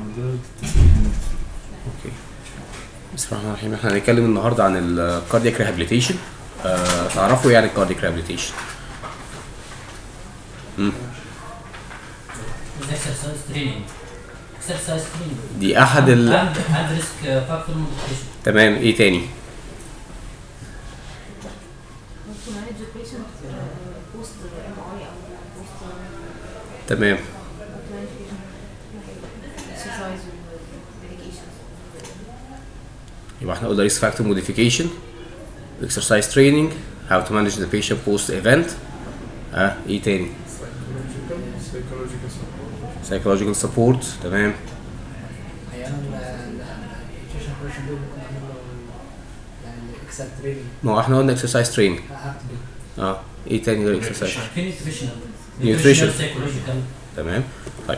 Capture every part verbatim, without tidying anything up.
اوكي. بسم الله الرحمن الرحيم. احنا هنتكلم النهارده عن الكاردياك ريهابيليتيشن. آه تعرفوا يعني الكاردياك ريهابيليتيشن؟ امم اكسرسايز تريننج اكسرسايز تريننج دي احد ال اند ريسك فاكتور موديفيكيشن. تمام. ايه تاني؟ تمام. يبقى احنا قلنا risk factor modification, exercise training, how to manage the patient post event. ها ايه تاني؟ psychological support. تمام. احيانا النيوتريشن بروشن دول ممكن نعمل له يعني اكسل تريننج. ما هو احنا قلنا exercise training. اه ايه تاني غير exercise؟ في نيوتريشنال نيوتريشن. سايكولوجيكال. تمام. طيب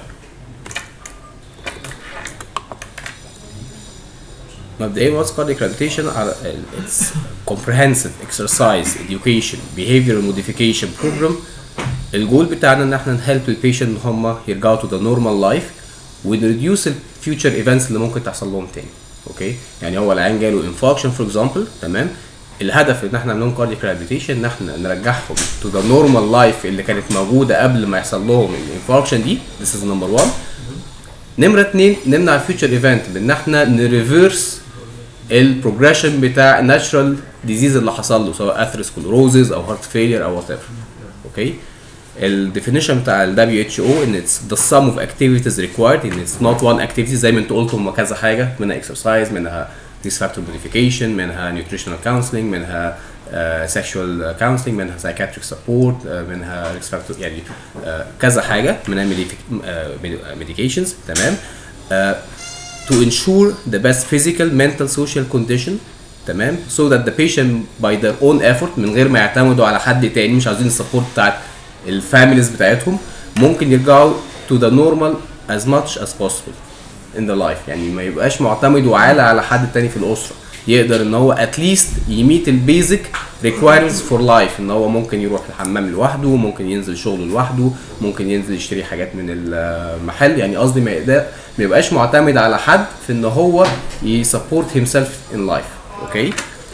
مبدئيا what's cardiac rehabilitation are it's comprehensive exercise education behavioral modification program. الجول بتاعنا ان احنا نهلب البيشنت ان هم يرجعوا to the normal life ونريديوس الفيوتشر ايفنتس اللي ممكن تحصل لهم تاني. اوكي، يعني هو العيان جاله انفاركشن فور اكزامبل. تمام. الهدف ان احنا نعمل لهم كاردياك ريهابيليتيشن ان احنا نرجعهم to the normal life اللي كانت موجوده قبل ما يحصل لهم الانفاركشن دي. this is number one. نمره اتنين نمنع الفيوتشر ايفنت بان احنا نريفيرس البروجريشن بتاع الناتشرال ديزيز اللي حصل له سواء اثيروسكليروزز او هارت فيلير او وات ايفر. اوكي. الديفينيشن بتاع ال دبليو اتش او ان اتس the sum of activities required ان اتس not one activity زي ما انتوا قلتوا هم كذا حاجه، منها exercise، منها risk factor modification، منها nutritional counseling، منها uh, sexual counseling، منها psychiatric support، uh, منها risk factor يعني uh, كذا حاجه، منها medications. تمام. uh, to ensure the best physical mental social condition. تمام. so that the patient by their own effort من غير ما يعتمدوا على حد تاني، مش عايزين السبورت بتاعت الفاميليز بتاعتهم، ممكن يرجعوا to the normal as much as possible in the life. يعني ما يبقاش معتمدوا على على حد تاني في الاسره، يقدر ان هو at least يميت البيزك requirements for life. ان هو ممكن يروح الحمام لوحده، ممكن ينزل شغله لوحده، ممكن ينزل يشتري حاجات من المحل. يعني قصدي ما يقدر ما يبقاش معتمد على حد في ان هو يسبورت himself in life. اوكي.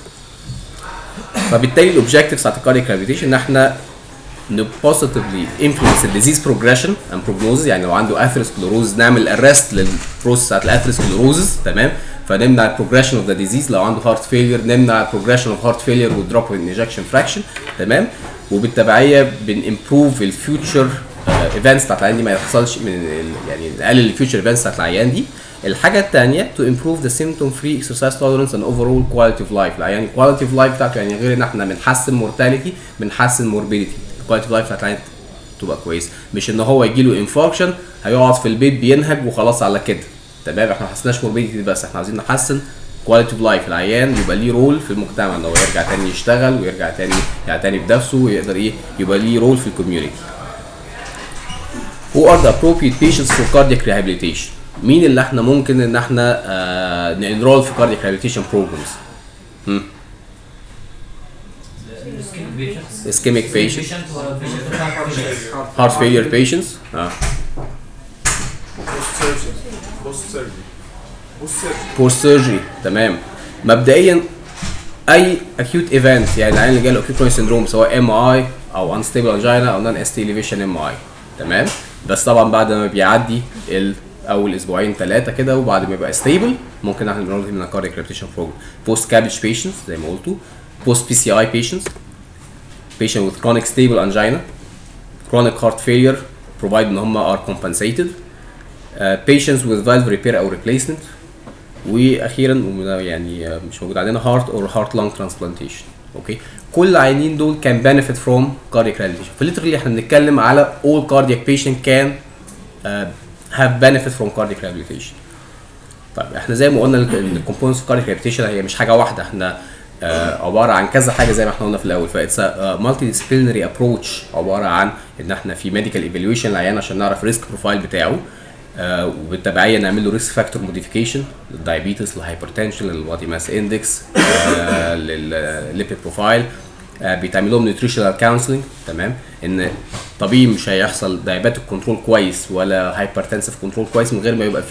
فبالتالي الاوبجكتيفز بتاعت الكاردياك ريهابيليتيشن ان احنا positively influence the disease progression and prognosis. يعني لو عنده اثيروسكليروز نعمل arrest للبروسيس بتاعت الاثيروسكليروز. تمام. فنمنع البروجريشن اوف ذا ديزيز. لو عنده هارت فيلير نمنع البروجريشن اوف هارت فيلير ودروب ان ايجكشن فراكشن. تمام. وبالتبعيه بنimprove الفيوتشر ايفنتس بتاعت العيان دي، ما يحصلش من يعني نقلل الفيوتشر ايفنتس بتاعت العيان دي. الحاجه الثانيه to improve the symptom free exercise tolerance and overall quality of life. يعني quality of life بتاعته يعني غير ان احنا بنحسن مورتاليتي بنحسن موربيديتي. الكواليتي اوف لايف بتاعت العيان تبقى كويسه، مش ان هو يجي له انفاركشن هيقعد في البيت بينهج وخلاص على كده. تمام. احنا ما حسناش موربيديتي بس، احنا عايزين نحسن كواليتي اوف لايف. العيان يبقى ليه رول في المجتمع، ان هو يرجع تاني يشتغل ويرجع تاني يعتني بنفسه ويقدر ايه يبقى ليه رول في الكوميونتي. Who are the appropriate patients for cardiac rehabilitation؟ مين اللي احنا ممكن ان احنا آه ننرول في cardiac rehabilitation programs؟ هم؟ ischemic patients, heart failure patients. اه post surgery. تمام. مبدئيا اي acute event، يعني العيان اللي جاله acute coronary syndrome سواء ام اي او unstable angina او non S T elevation ام اي. تمام. بس طبعا بعد ما بيعدي ال اول اسبوعين ثلاثه كده وبعد ما يبقى ستيبل ممكن احنا نقول من الكاردياك ريهابيليتيشن بروجرام. بوست كابج بيشنتس زي ما قلتوا، بوست بي سي اي بيشنتس، patient with chronic stable angina, chronic heart failure provide ان هم are compensated, uh, patients with valve repair او replacement، واخيرا يعني مش موجود عندنا heart or heart lung transplantation. اوكي. كل العيانين دول can benefit from cardiac rehabilitation. فليترلي احنا بنتكلم على all cardiac patient can uh, have benefit from cardiac rehabilitation. طيب احنا زي ما قلنا ال components of cardiac rehabilitation هي مش حاجه واحده، احنا uh, عباره عن كذا حاجه زي ما احنا قلنا في الاول. فايتس مالتي ديسيبلينري ابروتش، عباره عن ان احنا في ميديكال ايفالويشن العيان عشان نعرف ريسك بروفايل بتاعه، uh, وبالتبعيه نعمل له ريسك فاكتور موديفيكيشن للدايابيتس، للهايبرتنشن، للبادي ماس اندكس، للليبيد بروفايل، بيتعمل لهم نيوتريشنال كونسلنج. تمام. ان طبيعي مش هيحصل دايابيتك كنترول كويس ولا هايبرتنسيف كنترول كويس من غير ما يبقى فيه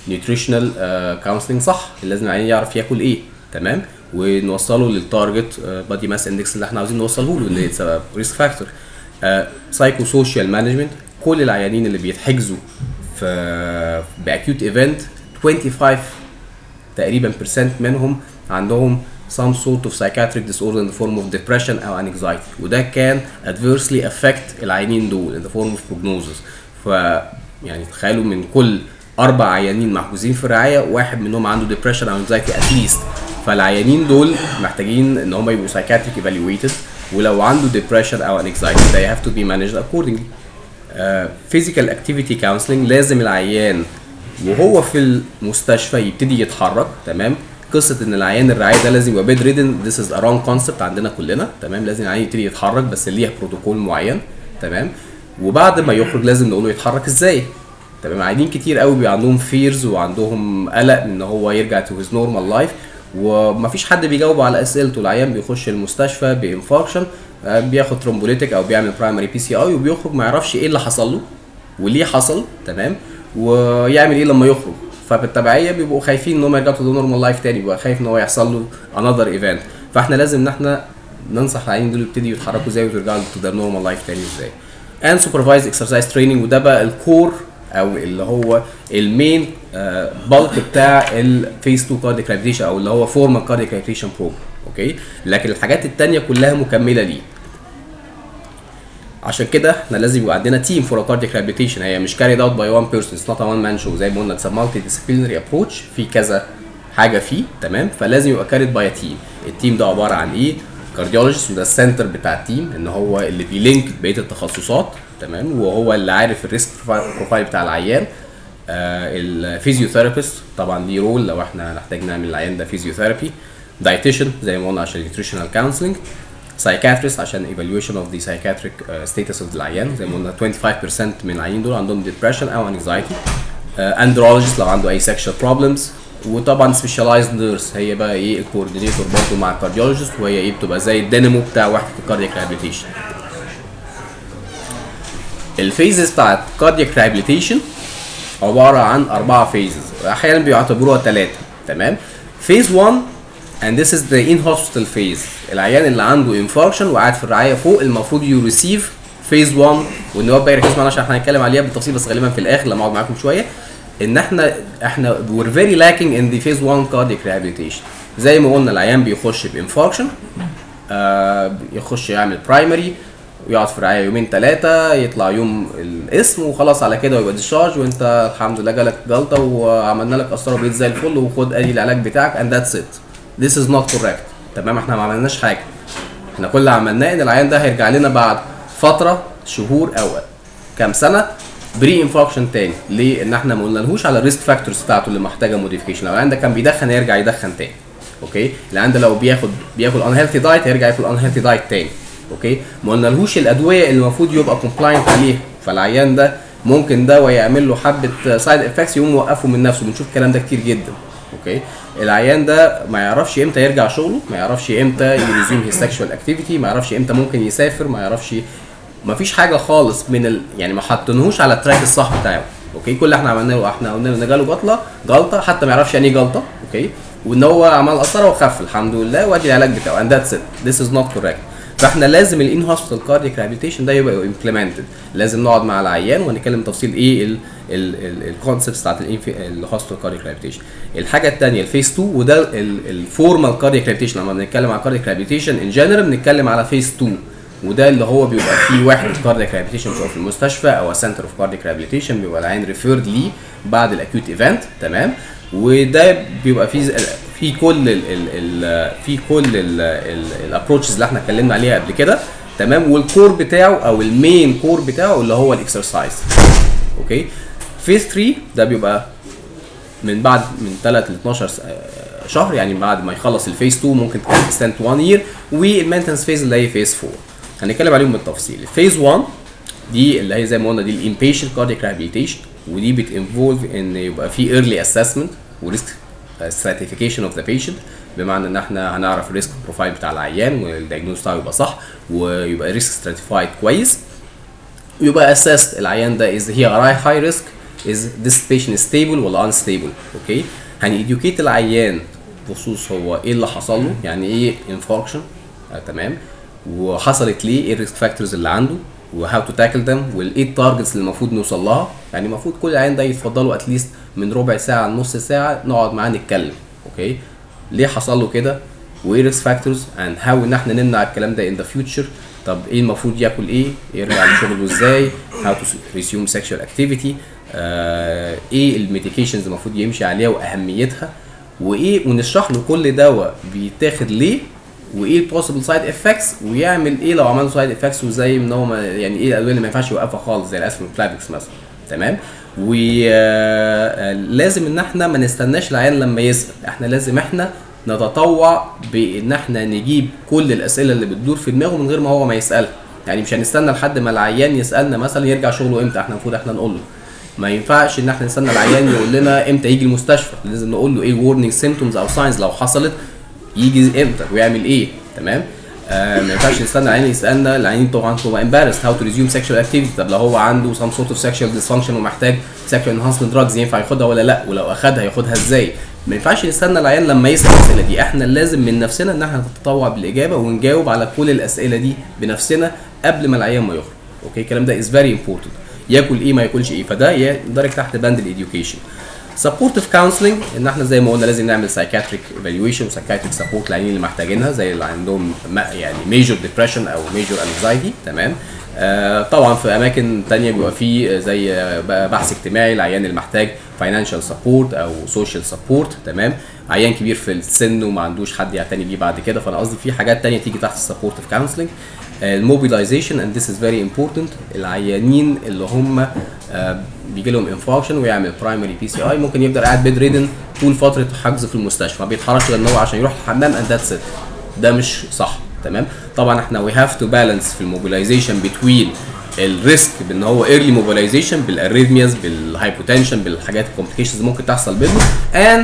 نيوتريشنال كونسلنج صح، لازم العيان يعرف ياكل ايه، تمام، ونوصله للتارجت بادي ماس اندكس اللي احنا عاوزين نوصله له اللي هي ريسك فاكتور. سايكو سوشيال مانجمنت، كل العيانين اللي بيتحجزوا في باكيوت ايفنت خمسة وعشرين تقريبا percent منهم عندهم some sort of psychiatric disorder in the form of depression او anxiety، وده كان adversely affect العيانين دول in the form of prognosis. ف يعني تخيلوا من كل اربع عيانين محجوزين في الرعايه واحد منهم عنده depression او anxiety at least، فالعيانين دول محتاجين ان هم يبقوا psychiatric evaluated، ولو عنده depression او anxiety they have to be managed accordingly. uh, physical activity counseling، لازم العيان وهو في المستشفى يبتدي يتحرك، تمام. قصه ان العيان الرعايه ده لازم يبقى بيد ريدن، this is a wrong concept عندنا كلنا، تمام. لازم العيان يبتدي يتحرك بس ليها بروتوكول معين، تمام. وبعد ما يخرج لازم نقول له يتحرك ازاي، تمام. عيانين كتير قوي بيبقى عندهم فيرز وعندهم قلق ان هو يرجع تو هيز نورمال لايف، ومفيش حد بيجاوب على اسئلته. العيان بيخش المستشفى بانفاركشن، بياخد ترومبوليتيك او بيعمل برايمري بي سي اي، وبيخرج ما يعرفش ايه اللي حصل له وليه حصل، تمام، ويعمل ايه لما يخرج. فبالتبعيه بيبقوا خايفين ان هم يرجعوا تو نورمال لايف تاني، بيبقى خايف ان هو يحصل له انذر ايفنت. فاحنا لازم ان احنا ننصح العيانين دول يبتدوا يتحركوا ازاي ويرجعوا تو ذا نورمال لايف تاني ازاي. and supervised exercise training، وده بقى الكور او اللي هو المين بالك بتاع الفيس اتنين كاردياك ريهابيليتيشن او اللي هو فورمال كاردياك ريهابيليتيشن بروجرام، اوكي. لكن الحاجات الثانيه كلها مكمله ليه. عشان كده احنا لازم يبقى عندنا تيم فور كاردياك ريهابيليتيشن، هي مش كاريد اوت باي وان بيرسون، اتس نوت ا وان مان شو، زي ما قلنا اتس مالتي ديسيبلينري ابروتش، في كذا حاجه فيه، تمام. فلازم يبقى كاريد باي تيم. التيم ده عباره عن ايه؟ كارديولوجيست، وده السنتر بتاع التيم، ان هو اللي بيلينك بقيه التخصصات، تمام، وهو اللي عارف الريسك بروفايل بتاع العيان. آه الفيزيوثيرابيست طبعا ليه رول لو احنا نحتاج نعمل العيان ده فيزيوثيرابي. دايتيشن زي ما قلنا عشان نيوتريشنال كونسلنج. سايكاتريست عشان evaluation of the psychiatric uh, status of العيان، زي ما قلنا خمسة وعشرين بالمية من العيانين دول عندهم depression او anxiety. اندرولوجيست uh, لو عنده اي sexual problems. وطبعا specialized nurse هي بقى ايه الكوردينيتور برضه مع الكارديولوجيست، وهي ايه بتبقى زي الدينامو بتاع وحده الكاردياك ريهابيليتيشن. الفيزز بتاعت كاردياك ريهابيليتيشن عباره عن اربعه فيزز، احيانا بيعتبروها ثلاثه، تمام. فيز واحد and this is the in hospital phase، العيان اللي عنده انفاركشن وقاعد في الرعايه فوق المفروض يو ريسيف فيز واحد، وان هو بقى يركز معانا عشان احنا هنتكلم عليها بالتفصيل بس غالبا في الاخر لما اقعد معاكم شويه، ان احنا احنا we're very lacking in the phase واحد cardiac rehabilitation. زي ما قلنا العيان بيخش بانفاركشن، آه يخش يعمل برايمري ويقعد في الرعايه يومين ثلاثه، يطلع يوم القسم وخلاص على كده ويبقى ديشارج، وانت الحمد لله جالك جلطه وعملنا لك قسطره بقيت زي الفل وخد ادي العلاج بتاعك and that's it. This is not correct، تمام. احنا ما عملناش حاجه، احنا كل اللي عملناه ان العيان ده هيرجع لنا بعد فتره شهور او كام سنه بري انفاركشن تاني. ليه؟ ان احنا ما قلنالهوش على الريسك فاكتورز بتاعته اللي محتاجه موديفيكيشن. لو العيان ده كان بيدخن هيرجع يدخن تاني، اوكي. العيان ده لو بياخد بياكل ان هيلثي دايت هيرجع ياكل ان هيلثي دايت تاني، اوكي. ما قلنالهوش الادويه اللي المفروض يبقى كومبلاينت عليها، فالعيان ده ممكن دواء يعمل له حبه سايد افكتس يقوم يوقفه من نفسه. بنشوف الكلام ده كتير جدا، اوكي. العيان ده ما يعرفش امتى يرجع شغله، ما يعرفش امتى يريزيوم هيز سيكشوال اكتيفيتي، ما يعرفش امتى ممكن يسافر، ما يعرفش، ما فيش حاجه خالص من ال... يعني ما حطيناهوش على التراك الصح بتاعه، اوكي. كل اللي احنا عملناه له احنا قلنا له ان جاله جلطه جلطه حتى ما يعرفش يعني ايه جلطه، اوكي، وان هو عمل قسطره وخف الحمد لله وادي العلاج بتاعه and that's it. This is not correct. فاحنا لازم الان هوسبيتال كاردياك ريهابيليتيشن ده يبقى امبلمنتد، لازم نقعد مع العيان ونتكلم تفصيل ايه الكونسبتس بتاعت الهوسبيتال كاردياك ريهابيليتيشن. الحاجه الثانيه الفيس اتنين، وده الفورمال كاردياك ريهابيليتيشن. لما بنتكلم على كاردياك ريهابيليتيشن ان جنرال بنتكلم على فيس اتنين، وده اللي هو بيبقى فيه وحده كاردياك ريهابيليتيشن في المستشفى او سنتر اوف كاردياك ريهابيليتيشن، بيبقى العيان ريفيرد ليه بعد الاكيوت ايفنت، تمام. وده بيبقى فيه في كل ال ال في كل الابروتشز اللي احنا اتكلمنا عليها قبل كده، تمام. والكور بتاعه او المين كور بتاعه اللي هو الاكسرسايز، اوكي. فيز ثلاثة ده بيبقى من بعد من ثلاثة ل اتناشر شهر، يعني بعد ما يخلص الفيز اتنين ممكن تكون اكستند واحد يير، والمينتنس فيز اللي هي فيز اربعة هنتكلم عليهم بالتفصيل. الفيز واحد دي اللي هي زي ما قلنا دي الانبيشنت كاردياك ريهابيليتيشن، ودي بتنفولف ان يبقى في ايرلي اسسمنت وريسك stratification of the patient، بمعنى ان احنا هنعرف الريسك بروفايل بتاع العيان والدايجنوز بتاعه يبقى صح ويبقى ريسك stratified كويس، ويبقى اساس العيان ده is he a high risk is this patient stable ولا unstable. اوكي هنeducate العيان بخصوص هو ايه اللي حصل له، يعني ايه infarction آه تمام، وحصلت ليه، ايه الريسك فاكتورز اللي عنده، وهاو تو تاكل ذم، وايه التارجتس اللي المفروض نوصل لها. يعني المفروض كل عيان ده يتفضلوا اتليست من ربع ساعه لنص ساعه نقعد معاه نتكلم. اوكي ليه حصل له كده، وايه الريسك فاكتورز اند هاو ان احنا نمنع الكلام ده ان ذا فيوتشر. طب ايه المفروض ياكل، ايه يرجع لشغله ازاي، هاو تو ريسيوم سيكشوال اكتيفيتي، ايه الميديكيشنز المفروض يمشي عليها واهميتها، وايه، ونشرح له كل دواء بيتاخد ليه، وايه البوسيبل سايد افكتس، ويعمل ايه لو عمل سايد افكتس، وزي ان هو يعني ايه الادويه اللي ما ينفعش يوقفها خالص زي الاسفلوفلافيكس مثلا. تمام. ولازم ان احنا ما نستناش العيان لما يسال، احنا لازم احنا نتطوع بان احنا نجيب كل الاسئله اللي بتدور في دماغه من غير ما هو ما يسالها. يعني مش هنستنى لحد ما العيان يسالنا مثلا يرجع شغله امتى، احنا المفروض احنا نقول له. ما ينفعش ان احنا نستنى العيان يقول لنا امتى يجي المستشفى، لازم نقول له ايه الورنينج سيمبتومز او ساينز لو حصلت يجي امتى ويعمل ايه. تمام. آه ما ينفعش نستنى العيان يسالنا، العيان طبعا هو امبارس هاو تو ريزيوم سيكشوال اكتيفيتي. طب لو هو عنده سام سورت اوف سيكشوال ديسفانكشن ومحتاج سيكشوال انهانسمنت دراجز ينفع ياخدها ولا لا، ولو اخدها ياخدها ازاي. ما ينفعش نستنى العيان لما يسال الاسئله دي، احنا لازم من نفسنا ان احنا نتطوع بالاجابه ونجاوب على كل الاسئله دي بنفسنا قبل ما العيان ما يخرج. اوكي الكلام ده از فيري امبورتنت. ياكل ايه ما ياكلش ايه، فده يندرج تحت بند الاديوكيشن. سبورتيف كونسلنج ان احنا زي ما قلنا لازم نعمل سايكاتريك ايفالويشن وسايكاتريك سبورت للعيانين اللي محتاجينها، زي اللي عندهم يعني ميجور ديبريشن او ميجور انكزايتي. تمام. آه طبعا في اماكن ثانيه بيبقى فيه زي بحث اجتماعي العيان اللي محتاج فاينانشال سبورت او سوشيال سبورت. تمام. عيان كبير في السن وما عندوش حد يعتني بيه بعد كده، فانا قصدي في حاجات ثانيه تيجي تحت السبورتيف كونسلنج. الموبيلايزيشن اند ذس از فيري امبورتنت، العيانين اللي هم آه بيجي لهم انفاركشن ويعمل برايمري بي سي اي ممكن يفضل قاعد بيد ريدن طول فتره حجزه في المستشفى، ما بيتحركش غير ان هو عشان يروح الحمام اند ذاتس ات. ده مش صح. تمام. طبعا احنا وي هاف تو بالانس في الموبيلايزيشن بتوين الريسك بان هو ايرلي موبيلايزيشن بالاريثمياز بالهايبوتنشن بالحاجات الكومبليكيشنز اللي ممكن تحصل بينه، اند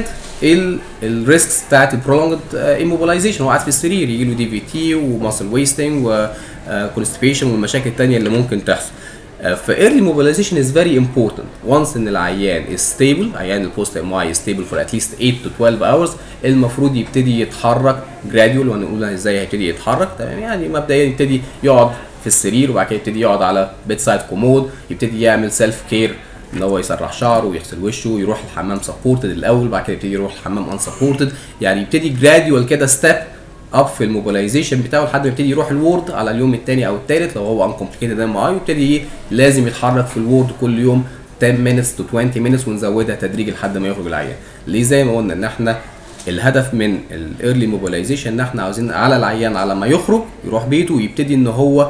الريسكس بتاعت البرولونجد ايموبيلايزيشن، هو قاعد في السرير يجي له دي في تي وماسل ويستنج وكونستيبيشن والمشاكل الثانيه اللي ممكن تحصل. فايرلي موبيلايزيشن از فيري امبورتنت. وانس ان العيان از ستيبل، عيان البوست ام اي ستيبل فور اتليست eight to twelve hours، المفروض يبتدي يتحرك جراديول. وهنقول ازاي هيبتدي يتحرك. تمام. يعني مبدئيا يبتدي يقعد في السرير، وبعد كده يبتدي يقعد على بيت سايد كومود، يبتدي يعمل سيلف كير ان هو يسرح شعره ويغسل وشه ويروح الحمام سبورتد الاول، بعد كده يبتدي يروح الحمام ان سبورتد. يعني يبتدي جراديوال كده ستيب اب في الموبيلايزيشن بتاعه لحد ما يبتدي يروح الورد على اليوم الثاني او الثالث لو هو انكمبليكيتد ام اي، ويبتدي لازم يتحرك في الورد كل يوم ten minutes to twenty minutes ونزودها تدريجي لحد ما يخرج العيان. ليه؟ زي ما قلنا ان احنا الهدف من الايرلي موبيلايزيشن ان احنا عاوزين على العيان على ما يخرج يروح بيته ويبتدي ان هو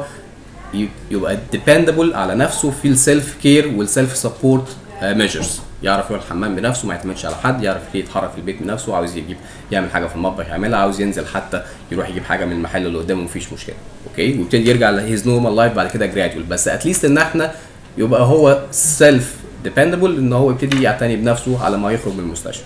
يبقى ديبندبل على نفسه في السيلف كير والسيلف سبورت ميجرز، يعرف يروح الحمام بنفسه ما يعتمدش على حد، يعرف يتحرك في البيت بنفسه، عاوز يجيب يعمل حاجه في المطبخ يعملها، عاوز ينزل حتى يروح يجيب حاجه من المحل اللي قدامه مفيش مشكله. اوكي. ويبتدي يرجع لهيز نورمال لايف بعد كده جراديول، بس اتليست ان احنا يبقى هو سيلف ديبندبل ان هو يبتدي يعتني بنفسه على ما يخرج من المستشفى.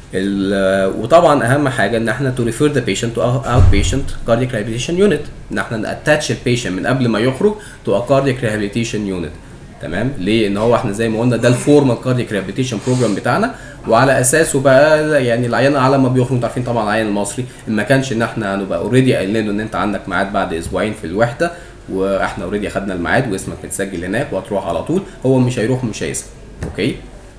وطبعا اهم حاجه ان احنا تو ريفير ذا بيشنت تو اوت بيشنت كاردياك ريهابيليتيشن يونت، ان احنا ناتاتش البيشنت من قبل ما يخرج تو ا كاردياك ريهابيليتيشن يونت. تمام. ليه؟ ان هو احنا زي ما قلنا ده الفورمال كاردياك ريهابيليتيشن بروجرام بتاعنا، وعلى اساسه بقى يعني العيان على ما بيخرج، انتوا عارفين طبعا العيان المصري ما كانش ان احنا هنبقى اوريدي قايلين له ان انت عندك ميعاد بعد اسبوعين في الوحده، واحنا اوريدي اخدنا الميعاد واسمك متسجل هناك وهتروح على طول، هو مش هيروح ومش هيسال. اوكي.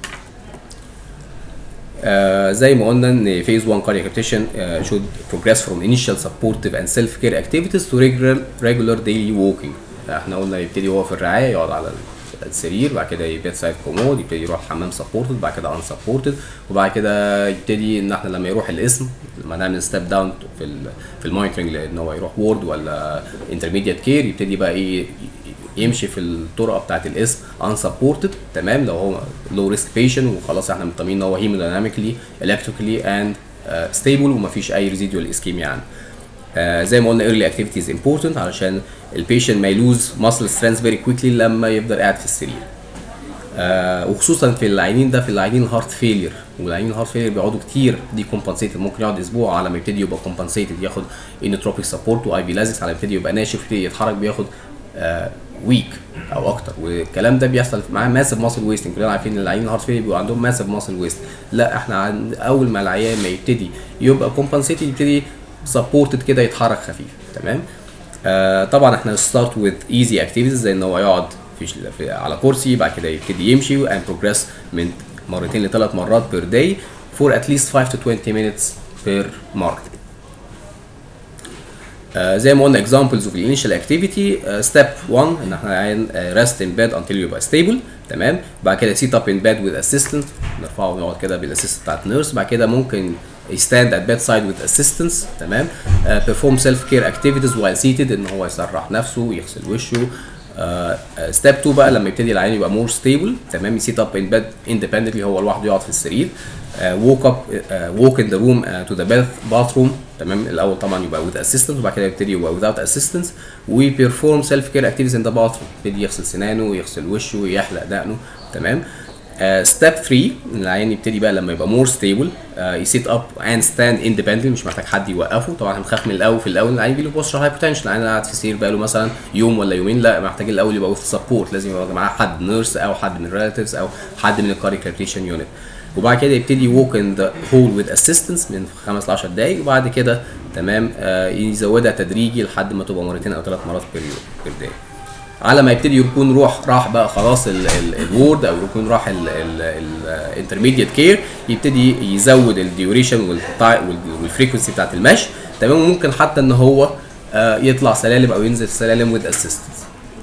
آه زي ما قلنا ان phase one cardiac rehabilitation uh, should progress from initial supportive and self care activities to regular regular daily walking. احنا قلنا يبتدي هو في الرعايه يقعد على السرير، بعد كده يبتدي سايد كومود، يبتدي يروح حمام سبورتد، بعد كده ان سبورتد، وبعد كده يبتدي ان احنا لما يروح القسم لما نعمل ستيب داون في ال في المونيتورنج ان هو يروح وورد ولا انترميديت كير، يبتدي بقى ايه يمشي في الطرقه بتاعت القسم ان سبورتد. تمام. لو هو لو ريسك بيشنت وخلاص احنا مطمئنين ان هو هيمودايناميكلي الكتريكلي اند ستيبل ومفيش اي ريزيدوال اسكيميا عنده. آه زي ما قلنا early activity is important علشان البيشنت ما يلوز muscle strength very quickly لما يفضل قاعد في السرير. آه وخصوصا في العيانين ده في العيانين الهارت فيلير، والعيانين الهارت فيلير بيقعدوا كتير دي كومبنسيتد، ممكن يقعد اسبوع على ما يبتدي يبقى كومبنسيتد، ياخد انوتروبيك سبورت واي بي لازكس على ما يبتدي يبقى ناشف يبتدي يتحرك، بياخد ويك او اكتر، والكلام ده بيحصل معاه ماسيف ماسل ويستنج. كلنا عارفين ان العيانين الهارت فيلير بيبقى عندهم ماسيف ماسل ويست. لا احنا عن اول ما العيان ما يبتدي يبقى كومبنسيتد يبتدي سبورتد كده يتحرك خفيف. تمام. آه طبعا احنا ستارت وذ ايزي اكتيفيتيز زي ان هو يقعد في, في على كرسي، بعد كده يبتدي يمشي and progress من مرتين لثلاث مرات بير داي for at least five to twenty minutes per mark. آه زي ما قلنا examples of the initial activity. uh, step one ان احنا عايزين uh, rest in bed until يبقى stable. تمام. بعد كده sit up in bed with assistant، نرفعه ونقعد كده بالاسيستنت بتاعت النيرس. بعد كده ممكن stand at bedside with assistance. تمام. uh, perform self care activities while seated، ان هو يسرح نفسه يغسل وشه. ستيب uh, اتنين بقى لما يبتدي العيان يبقى more stable. تمام. يسيت up in bed independently، هو لوحده يقعد في السرير. uh, walk up uh, walk in the room uh, to the bath bathroom. تمام. الاول طبعا يبقى with assistance وبعد كده يبتدي يبقى without assistance. و perform self care activities in the bathroom، يبتدي يغسل سنانه يغسل وشه يحلق دقنه. تمام. ستيب uh, ثلاثة العيان يبتدي بقى لما يبقى more stable uh, يسيت اب and stand independently، مش محتاج حد يوقفه. طبعا هنخاف من الاول في الاول العيان بيجي له بوستر هايبوتنشن، العيان قاعد في السرير بقى له مثلا يوم ولا يومين، لا محتاج الاول يبقى with support، لازم يبقى معاه حد نيرس او حد من relatives او حد من الكاردياك ريهابيليتيشن يونت. وبعد كده يبتدي walk in the hall with assistance من خمس ل عشر دقايق، وبعد كده تمام آه يزودها تدريجي لحد ما تبقى مرتين او ثلاث مرات بير بير داي. على ما يبتدي يكون روح راح بقى خلاص الورد او يكون راح الانترميديت كير، يبتدي يزود الديوريشن والفريكونسي بتاعت المشي. تمام. وممكن حتى ان هو آه يطلع سلالم او ينزل سلالم with assistance.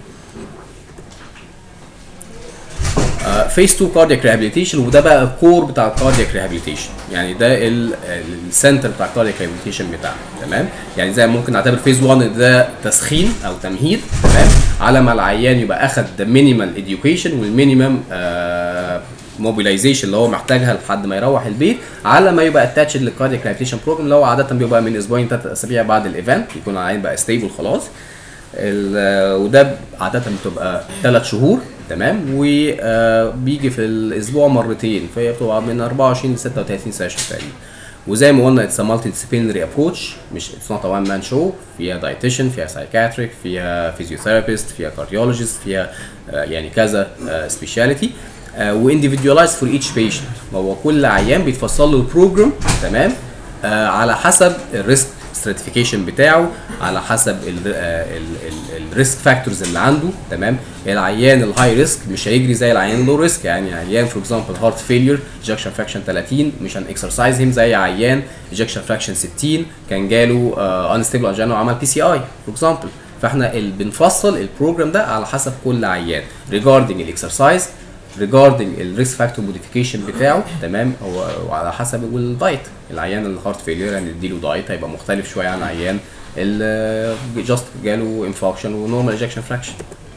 فيس اتنين كاردياك ريهابيليتيشن، وده بقى الكور بتاع الكاردياك ريهابيليتيشن، يعني ده السنتر بتاع الكاردياك ريهابيليتيشن بتاعنا. تمام. يعني زي ممكن نعتبر فيز واحد ده تسخين او تمهيد. تمام. على ما العيان يبقى اخد ده مينيمال اديوكيشن والمينيمم موبيلايزيشن اللي هو محتاجها لحد ما يروح البيت، على ما يبقى اتاتشد للكاردياك ريهابيليتيشن بروجرام اللي هو عاده بيبقى من اسبوعين ثلاث اسابيع بعد الايفنت، يكون العيان بقى ستيبل خلاص. وده عاده بتبقى ثلاث شهور. تمام. وبيجي في الاسبوع مرتين، فهي بتبقى من اربعة وعشرين ل ستة وثلاثين سيشن تقريبا. وزي ما قلنا اتس مالتي ديسيبلينري ابروتش، مش اتس نوت وان مان شو، فيها دايتيشن، فيها سايكاتريك، فيها فيزيوثيرابيست، فيها كارديولوجيست، فيها يعني كذا سبيشاليتي. وانديفيدواليزد فور ايتش بيشنت، هو كل عيان بيتفصل له البروجرام. تمام. آه على حسب الريسك ستراتيفيكيشن بتاعه، على حسب الريسك فاكتورز اللي عنده. تمام. العيان الهاي ريسك مش هيجري زي العيان اللو ريسك، يعني عيان فور اكزامبل هارت فيلير ايجكشن فراكشن ثلاثين مش هنكسرسايز هيم زي عيان ايجكشن فراكشن ستين كان جاله انستيبل انجينا وعمل بي سي اي فور اكزامبل. فاحنا بنفصل البروجرام ده على حسب كل عيان ريجاردنج الاكسرسايز، ريجاردنج الريسك فاكتور موديفيكيشن بتاعه. تمام. وعلى حسب الدايت، العيان الهارت فيلير هنديله دايت هيبقى مختلف شويه عن عيان اللي جاست جاله انفاكشن ونورمال ايجكشن فراكشن.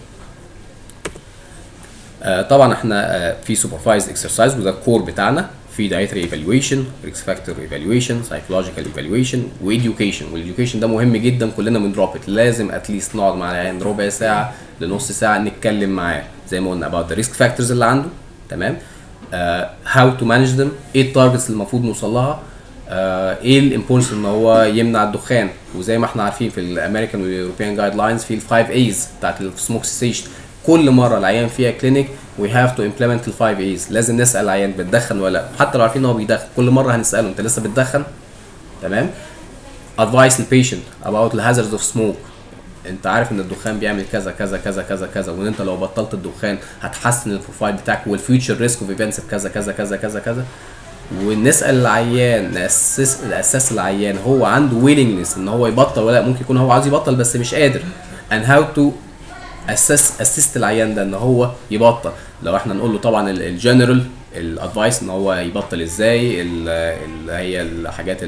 آه طبعا احنا آه في سوبرفايزد اكسرسايز وده الكور بتاعنا، في دايتري ايفالويشن، ريسك فاكتور ايفالويشن، سايكولوجيكال ايفالويشن، واديوكيشن. والاديوكيشن ده مهم جدا، كلنا بندروب ات، لازم اتليست نقعد مع العيان ربع ساعه لنص ساعه نتكلم معاه زي ما قلنا about the risk factors اللي عنده. تمام. uh, how to manage them، ايه التارجتس اللي المفروض نوصل لها، uh, ايه الامبورتنس ان هو يمنع الدخان. وزي ما احنا عارفين في الامريكان واليوروبيان جايد لاينز في الفايف ايز بتاعت السموك سيسيشن، كل مره العيان فيها كلينيك we have to implement الفايف ايز، لازم نسال العيان بتدخن ولا لا، حتى لو عارفين ان هو بيدخن كل مره هنساله انت لسه بتدخن. تمام. advice the patient about the hazards of smoke، انت عارف ان الدخان بيعمل كذا كذا كذا كذا كذا، وان انت لو بطلت الدخان هتحسن البروفايل بتاعك والفيوتشر ريسك اوف ايفنتس بكذا كذا كذا كذا كذا. ونسال العيان، ناسس ناسس العيان هو عنده ويلنجنس ان هو يبطل ولا لا، ممكن يكون هو عاوز يبطل بس مش قادر، and how to assess assist العيان ده ان هو يبطل. لو احنا نقول له طبعا الجنرال الادفايس ان هو يبطل ازاي، اللي هي الحاجات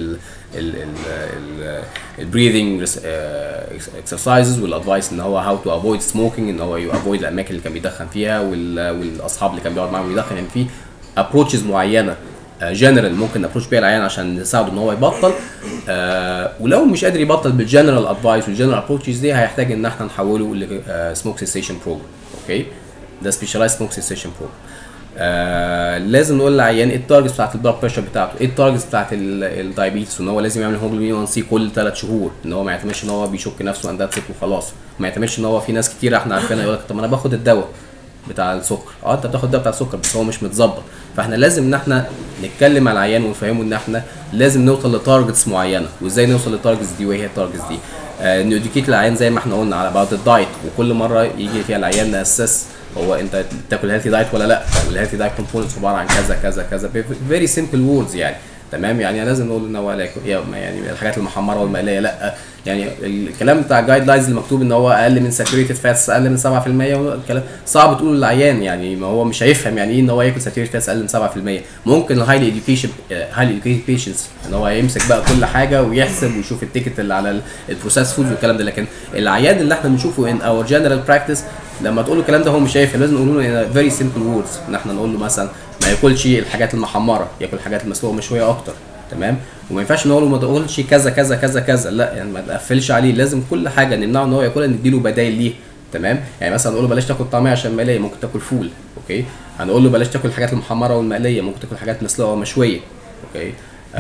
البريذنج اكسرسايزز، والادفايس ان هو هاو تو افويد سموكينج، ان هو يافويد الاماكن اللي كان بيدخن فيها والاصحاب اللي كان بيقعد معاهم يدخن. يعني في ابروتشز معينه جنرال ممكن ابروش بيها العيان عشان نساعده ان هو يبطل. آه ولو مش قادر يبطل بالجنرال ادفايس والجنرال ابروتشز دي، هيحتاج ان احنا نحوله لسموك سيسيشن بروجرام. اوكي. ده سبيشالايز سموك سيسيشن بروجرام. آه لازم نقول للعيان ايه التارجت بتاعت البلاد بريشر بتاعته، ايه التارجت بتاعت الدايابيتس، وان هو لازم يعمل هيموجلوبين وان سي كل ثلاث شهور، ان هو ما يعتمدش ان هو بيشك نفسه اند ذاتس وخلاص، ما يعتمدش ان هو في ناس كتير احنا عارفينها يقول لك طب انا باخد الدواء بتاع السكر، اه انت بتاخد الدواء بتاع السكر بس هو مش متظبط. فاحنا لازم ان احنا نتكلم مع العيان ونفهمه ان احنا لازم نوصل لتارجتس معينه، وازاي نوصل للتارجتس دي وايه هي التارجتس دي. آه نوديكيت العيان زي ما احنا قلنا على بعض الدايت، وكل مره يجي فيها العيان ناسس هو انت تاكل هيلثي دايت ولا لا، والهيلثي دايت كومبوننتس عباره عن كذا كذا كذا، فيري سمبل ووردز يعني. تمام، يعني لازم نقول ان هو يعني الحاجات المحمره والمقليه لا، يعني الكلام بتاع الجايد لاينز اللي مكتوب ان هو اقل من ساتوريتد فاتس اقل من سبعة في المية، الكلام صعب تقوله للعيان يعني، ما هو مش هيفهم يعني ايه ان هو ياكل ساتوريتد فاتس اقل من سبعة في المية. ممكن الهايلي اديوكيشن هايلي اديوكيتد بيشنتس ان هو يمسك بقى كل حاجه ويحسب ويشوف التيكت اللي على البروسيس فود والكلام ده، لكن العيان اللي احنا بنشوفه ان اور جنرال براكتس لما تقول له الكلام ده هو مش هيفهم. لازم نقول له فيري سمبل ووردز، ان احنا نقول له مثلا ما ياكلش الحاجات المحمره، ياكل الحاجات المسلوقه مشويه اكتر. تمام، وما ينفعش نقول له ما تقولش كذا كذا كذا كذا، لا يعني ما تقفلش عليه، لازم كل حاجه نمنعه ان هو ياكلها نديله بدايل ليه. تمام، يعني مثلا نقول له بلاش تاكل طعميه عشان مقليه، ممكن تاكل فول. اوكي، هنقول له بلاش تاكل الحاجات المحمره والمقليه، ممكن تاكل حاجات مسلوقه ومشويه. اوكي،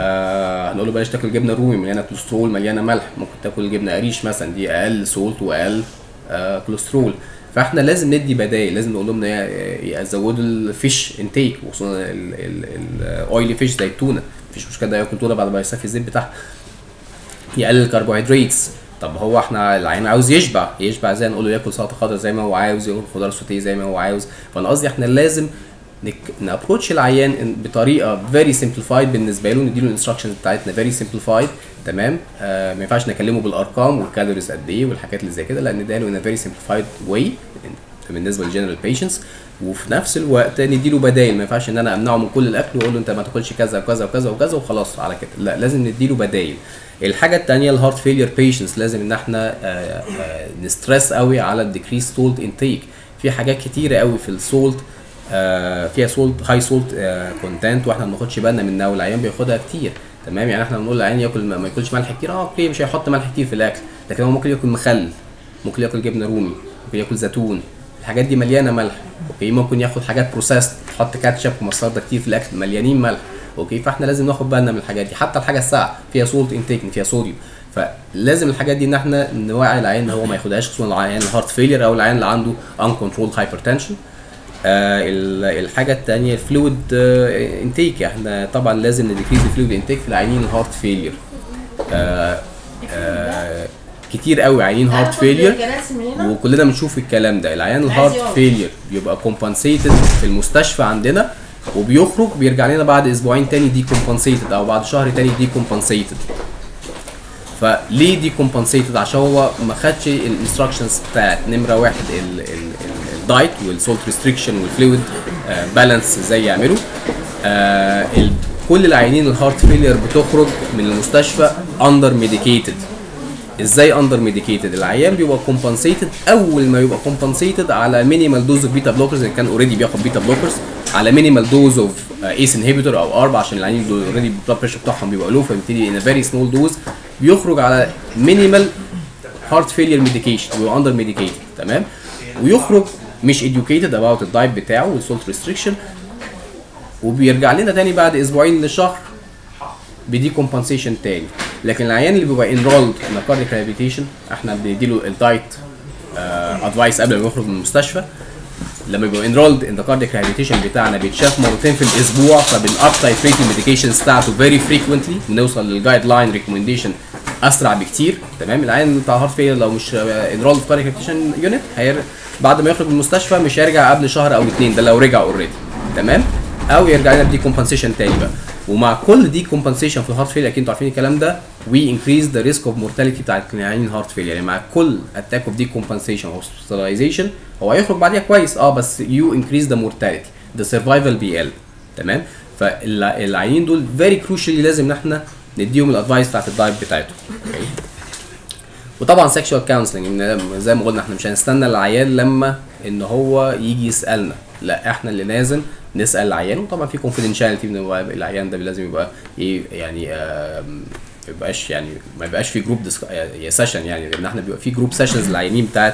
آه هنقول له بلاش تاكل جبنه رومي مليانه كوليسترول مليانه ملح، ممكن تاكل جبنه قريش مثلا دي اقل سولت واقل آه كوليسترول. فاحنا لازم ندي بدايل، لازم نقول لهم يزودوا الفيش انتيك، وخصوصا الاويلي فيش زي التونه، مفيش مشكله ده ياكل تونه بعد ما يصفي الزيت بتاعها. يقلل الكربوهيدرات. طب هو احنا العين عاوز يشبع، يشبع ازاي؟ نقول له ياكل سلطه خضراء زي ما هو عاوز، ياكل خضار سوتيه زي ما هو عاوز. فانا قصدي احنا لازم نابروتش العيان بطريقه فيري سمبليفايد بالنسبه له، نديله الانستراكشنز بتاعتنا فيري سمبليفايد. تمام، آه ما ينفعش نكلمه بالارقام والكالوريز قد ايه والحاجات اللي زي كده، لا نديله ان فيري سمبليفايد واي بالنسبه للجنرال بيشنتس. وفي نفس الوقت نديله بدايل، ما ينفعش ان انا امنعه من كل الاكل واقول له انت ما تاكلش كذا وكذا وكذا وكذا وخلاص على كده، لا لازم نديله بدايل. الحاجه الثانيه الهارت فيلير بيشنتس، لازم ان احنا آه آه نستريس قوي على الديكريس سولت انتيك. في حاجات كتيره قوي في السولت آه فيها سولت هاي سولت كونتنت واحنا ما بناخدش بالنا منها، والعيان بياخدها كتير. تمام، يعني احنا بنقول للعيان ياكل ما ياكلش ملح كتير، اه اوكي مش هيحط ملح كتير في الاكل، لكن هو ممكن ياكل مخلل، ممكن ياكل جبنه رومي، ممكن ياكل زيتون، الحاجات دي مليانه ملح. اوكي، ممكن ياخد حاجات بروسيس، تحط كاتشب ومستردة كتير في الاكل مليانين ملح. اوكي، فاحنا لازم ناخد بالنا من الحاجات دي. حتى الحاجه الساقعه فيها سولت انتيك، فيها صوديوم، فلازم الحاجات دي ان احنا نوعي العيان ان هو ما ياخدهاش، خصوصا العيان الهارت فيلير او العيان اللي عنده ان كنترول هايبرتنشن. آه الحاجه الثانيه الفلويد آه انتيك، احنا طبعا لازم نديكريز الفلويد انتيك في العيانين الهارت فيلير. آه آه كتير قوي عيانين هارت فيلير وكلنا بنشوف الكلام ده. العيان الهارت فيلير بيبقى كومبنسيتد في المستشفى عندنا، وبيخرج بيرجع لنا بعد اسبوعين تاني دي كومبنسيتد، او بعد شهر تاني دي كومبنسيتد. فليه دي كومبنسيتد؟ عشان هو ما خدش الانستراكشنز بتاعت نمره واحد الدايت والسولت ريستريكشن والفلويد بالانس ازاي يعملوا. آه كل العيانين الهارت فيلير بتخرج من المستشفى اندر ميديكيتد. ازاي اندر ميديكيتد؟ العيان بيبقى كومبنسيتد اول ما يبقى كومبنسيتد على مينيمال دوز اوف بيتا بلوكرز، اللي كان اوريدي بياخد بيتا بلوكرز، على مينيمال دوز اوف ايس انهبيتور او اربعة، عشان العيانين دول اوريدي البلاد بريشر بتاعهم بيبقى لو، فبيبتدي ان فيري سمول دوز بيخرج على مينيمال هارت فيلير ميديكيشن ويبقى اندر ميديكيتد. تمام، ويخرج مش educated about الدايت بتاعه والسولت ريستريكشن، وبيرجع لنا تاني بعد اسبوعين لشهر بدي كومبنسيشن تاني. لكن العيان اللي بيبقى انرولد ان كاردياك ريهابيليتيشن احنا بنديله الدايت ادفايس قبل ما يخرج من المستشفى. لما بيبقى انرولد ان كاردياك ريهابيليتيشن بتاعنا بيتشاف مرتين في الاسبوع، فبناب تايتريت الميديكيشنز بتاعته فيري فريكوينتلي ونوصل للجايد لاين ريكومنديشن اسرع بكتير. تمام، العيان بتاع هارت فيلير لو مش انرولد في كاردياك ريهابيليتيشن يونت هير بعد ما يخرج من المستشفى مش هيرجع قبل شهر او اتنين، ده لو رجع اوريدي. تمام، او يرجع لنا بدي كومبنسيشن تاني بقى. ومع كل دي كومبنسيشن في الهارت فيلير اكيد انتوا عارفين الكلام ده، وي انكريز ذا ريسك اوف مورتاليتي بتاعت العيانين الهارت فيلير. يعني مع كل اتاك اوف دي كومبنسيشن او هوسبيتاليزيشن هو هيخرج بعديها كويس اه بس يو انكريز ذا مورتاليتي، ذا سرفايفل بيقل. تمام، فالعيانين دول فيري كروشالي لازم ان احنا نديهم الادفايس بتاعت الدايت بتاعتهم. وطبعا سيكشوال كونسلنج زي ما قلنا احنا مش هنستنى العيان لما ان هو يجي يسالنا، لا احنا اللي لازم نسال العيان. وطبعا في كونفيدنشاليتي ان العيان ده لازم يبقى ايه يعني يبقاش يعني ما يبقاش في جروب يا سيشن يعني، لان احنا بيبقى في جروب سيشنز للعيانين بتاعت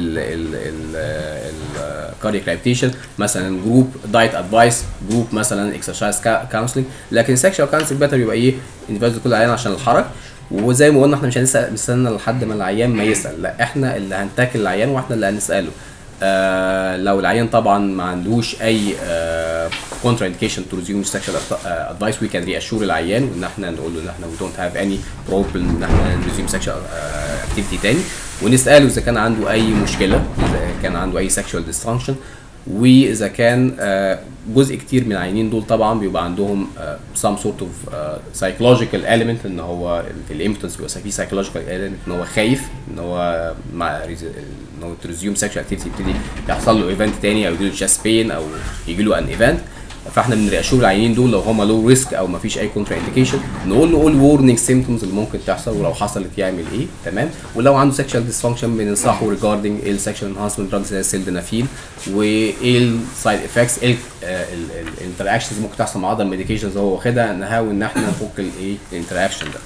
الكاردياك ريهابيليتيشن، مثلا جروب دايت ادفايس، جروب مثلا اكسرسايز كونسلنج. لكن السكشوال كونسلنج بيتر بيبقى ايه انديفيدوال كل عيان عشان الحرج، وزي ما قلنا احنا مش هنسال نستنى لحد ما العيان ما يسال، لا احنا اللي هنتاكل العيان واحنا اللي هنساله. آه لو العيان طبعا ما عندوش اي كونترا انديكيشن تو ريزيوم سكشوال ادفايس، وي كان رياشور العيان وان احنا نقول له ان احنا وي دونت هاف اني بروبلم ان احنا نريزيوم سكشوال اكتيفيتي تاني، ونساله اذا كان عنده اي مشكله، اذا كان عنده اي سكشوال ديسفانكشن. واذا كان آه جزء كتير من العيانين دول طبعا بيبقى عندهم آه some sort of آه psychological element، ان هو الامبتنس بيبقى فيه psychological element، ان هو خايف ان هو مع ان هو تريزيوم سكشوال اكتيفيتي يبتدي يحصل له ايفنت تاني او يجي له chest pain او يجي له ان ايفنت. فاحنا بنرياشور العيانين دول لو هم لو ريسك او ما فيش اي كونترا انديكيشن، نقول له اول وورنينج سيمبتومز اللي ممكن تحصل ولو حصلت يعمل ايه. تمام. ولو عنده سكشوال ديسفانكشن بننصحه ريجاردنج ايه السكشوال انهانسمنت دراجز زي السيلدنافيل، وايه السايد افكتس، ايه الانتراكشنز ممكن تحصل مع اذر ميديكيشنز هو واخدها، نحاول ان احنا نفك الايه الانتراكشن ده.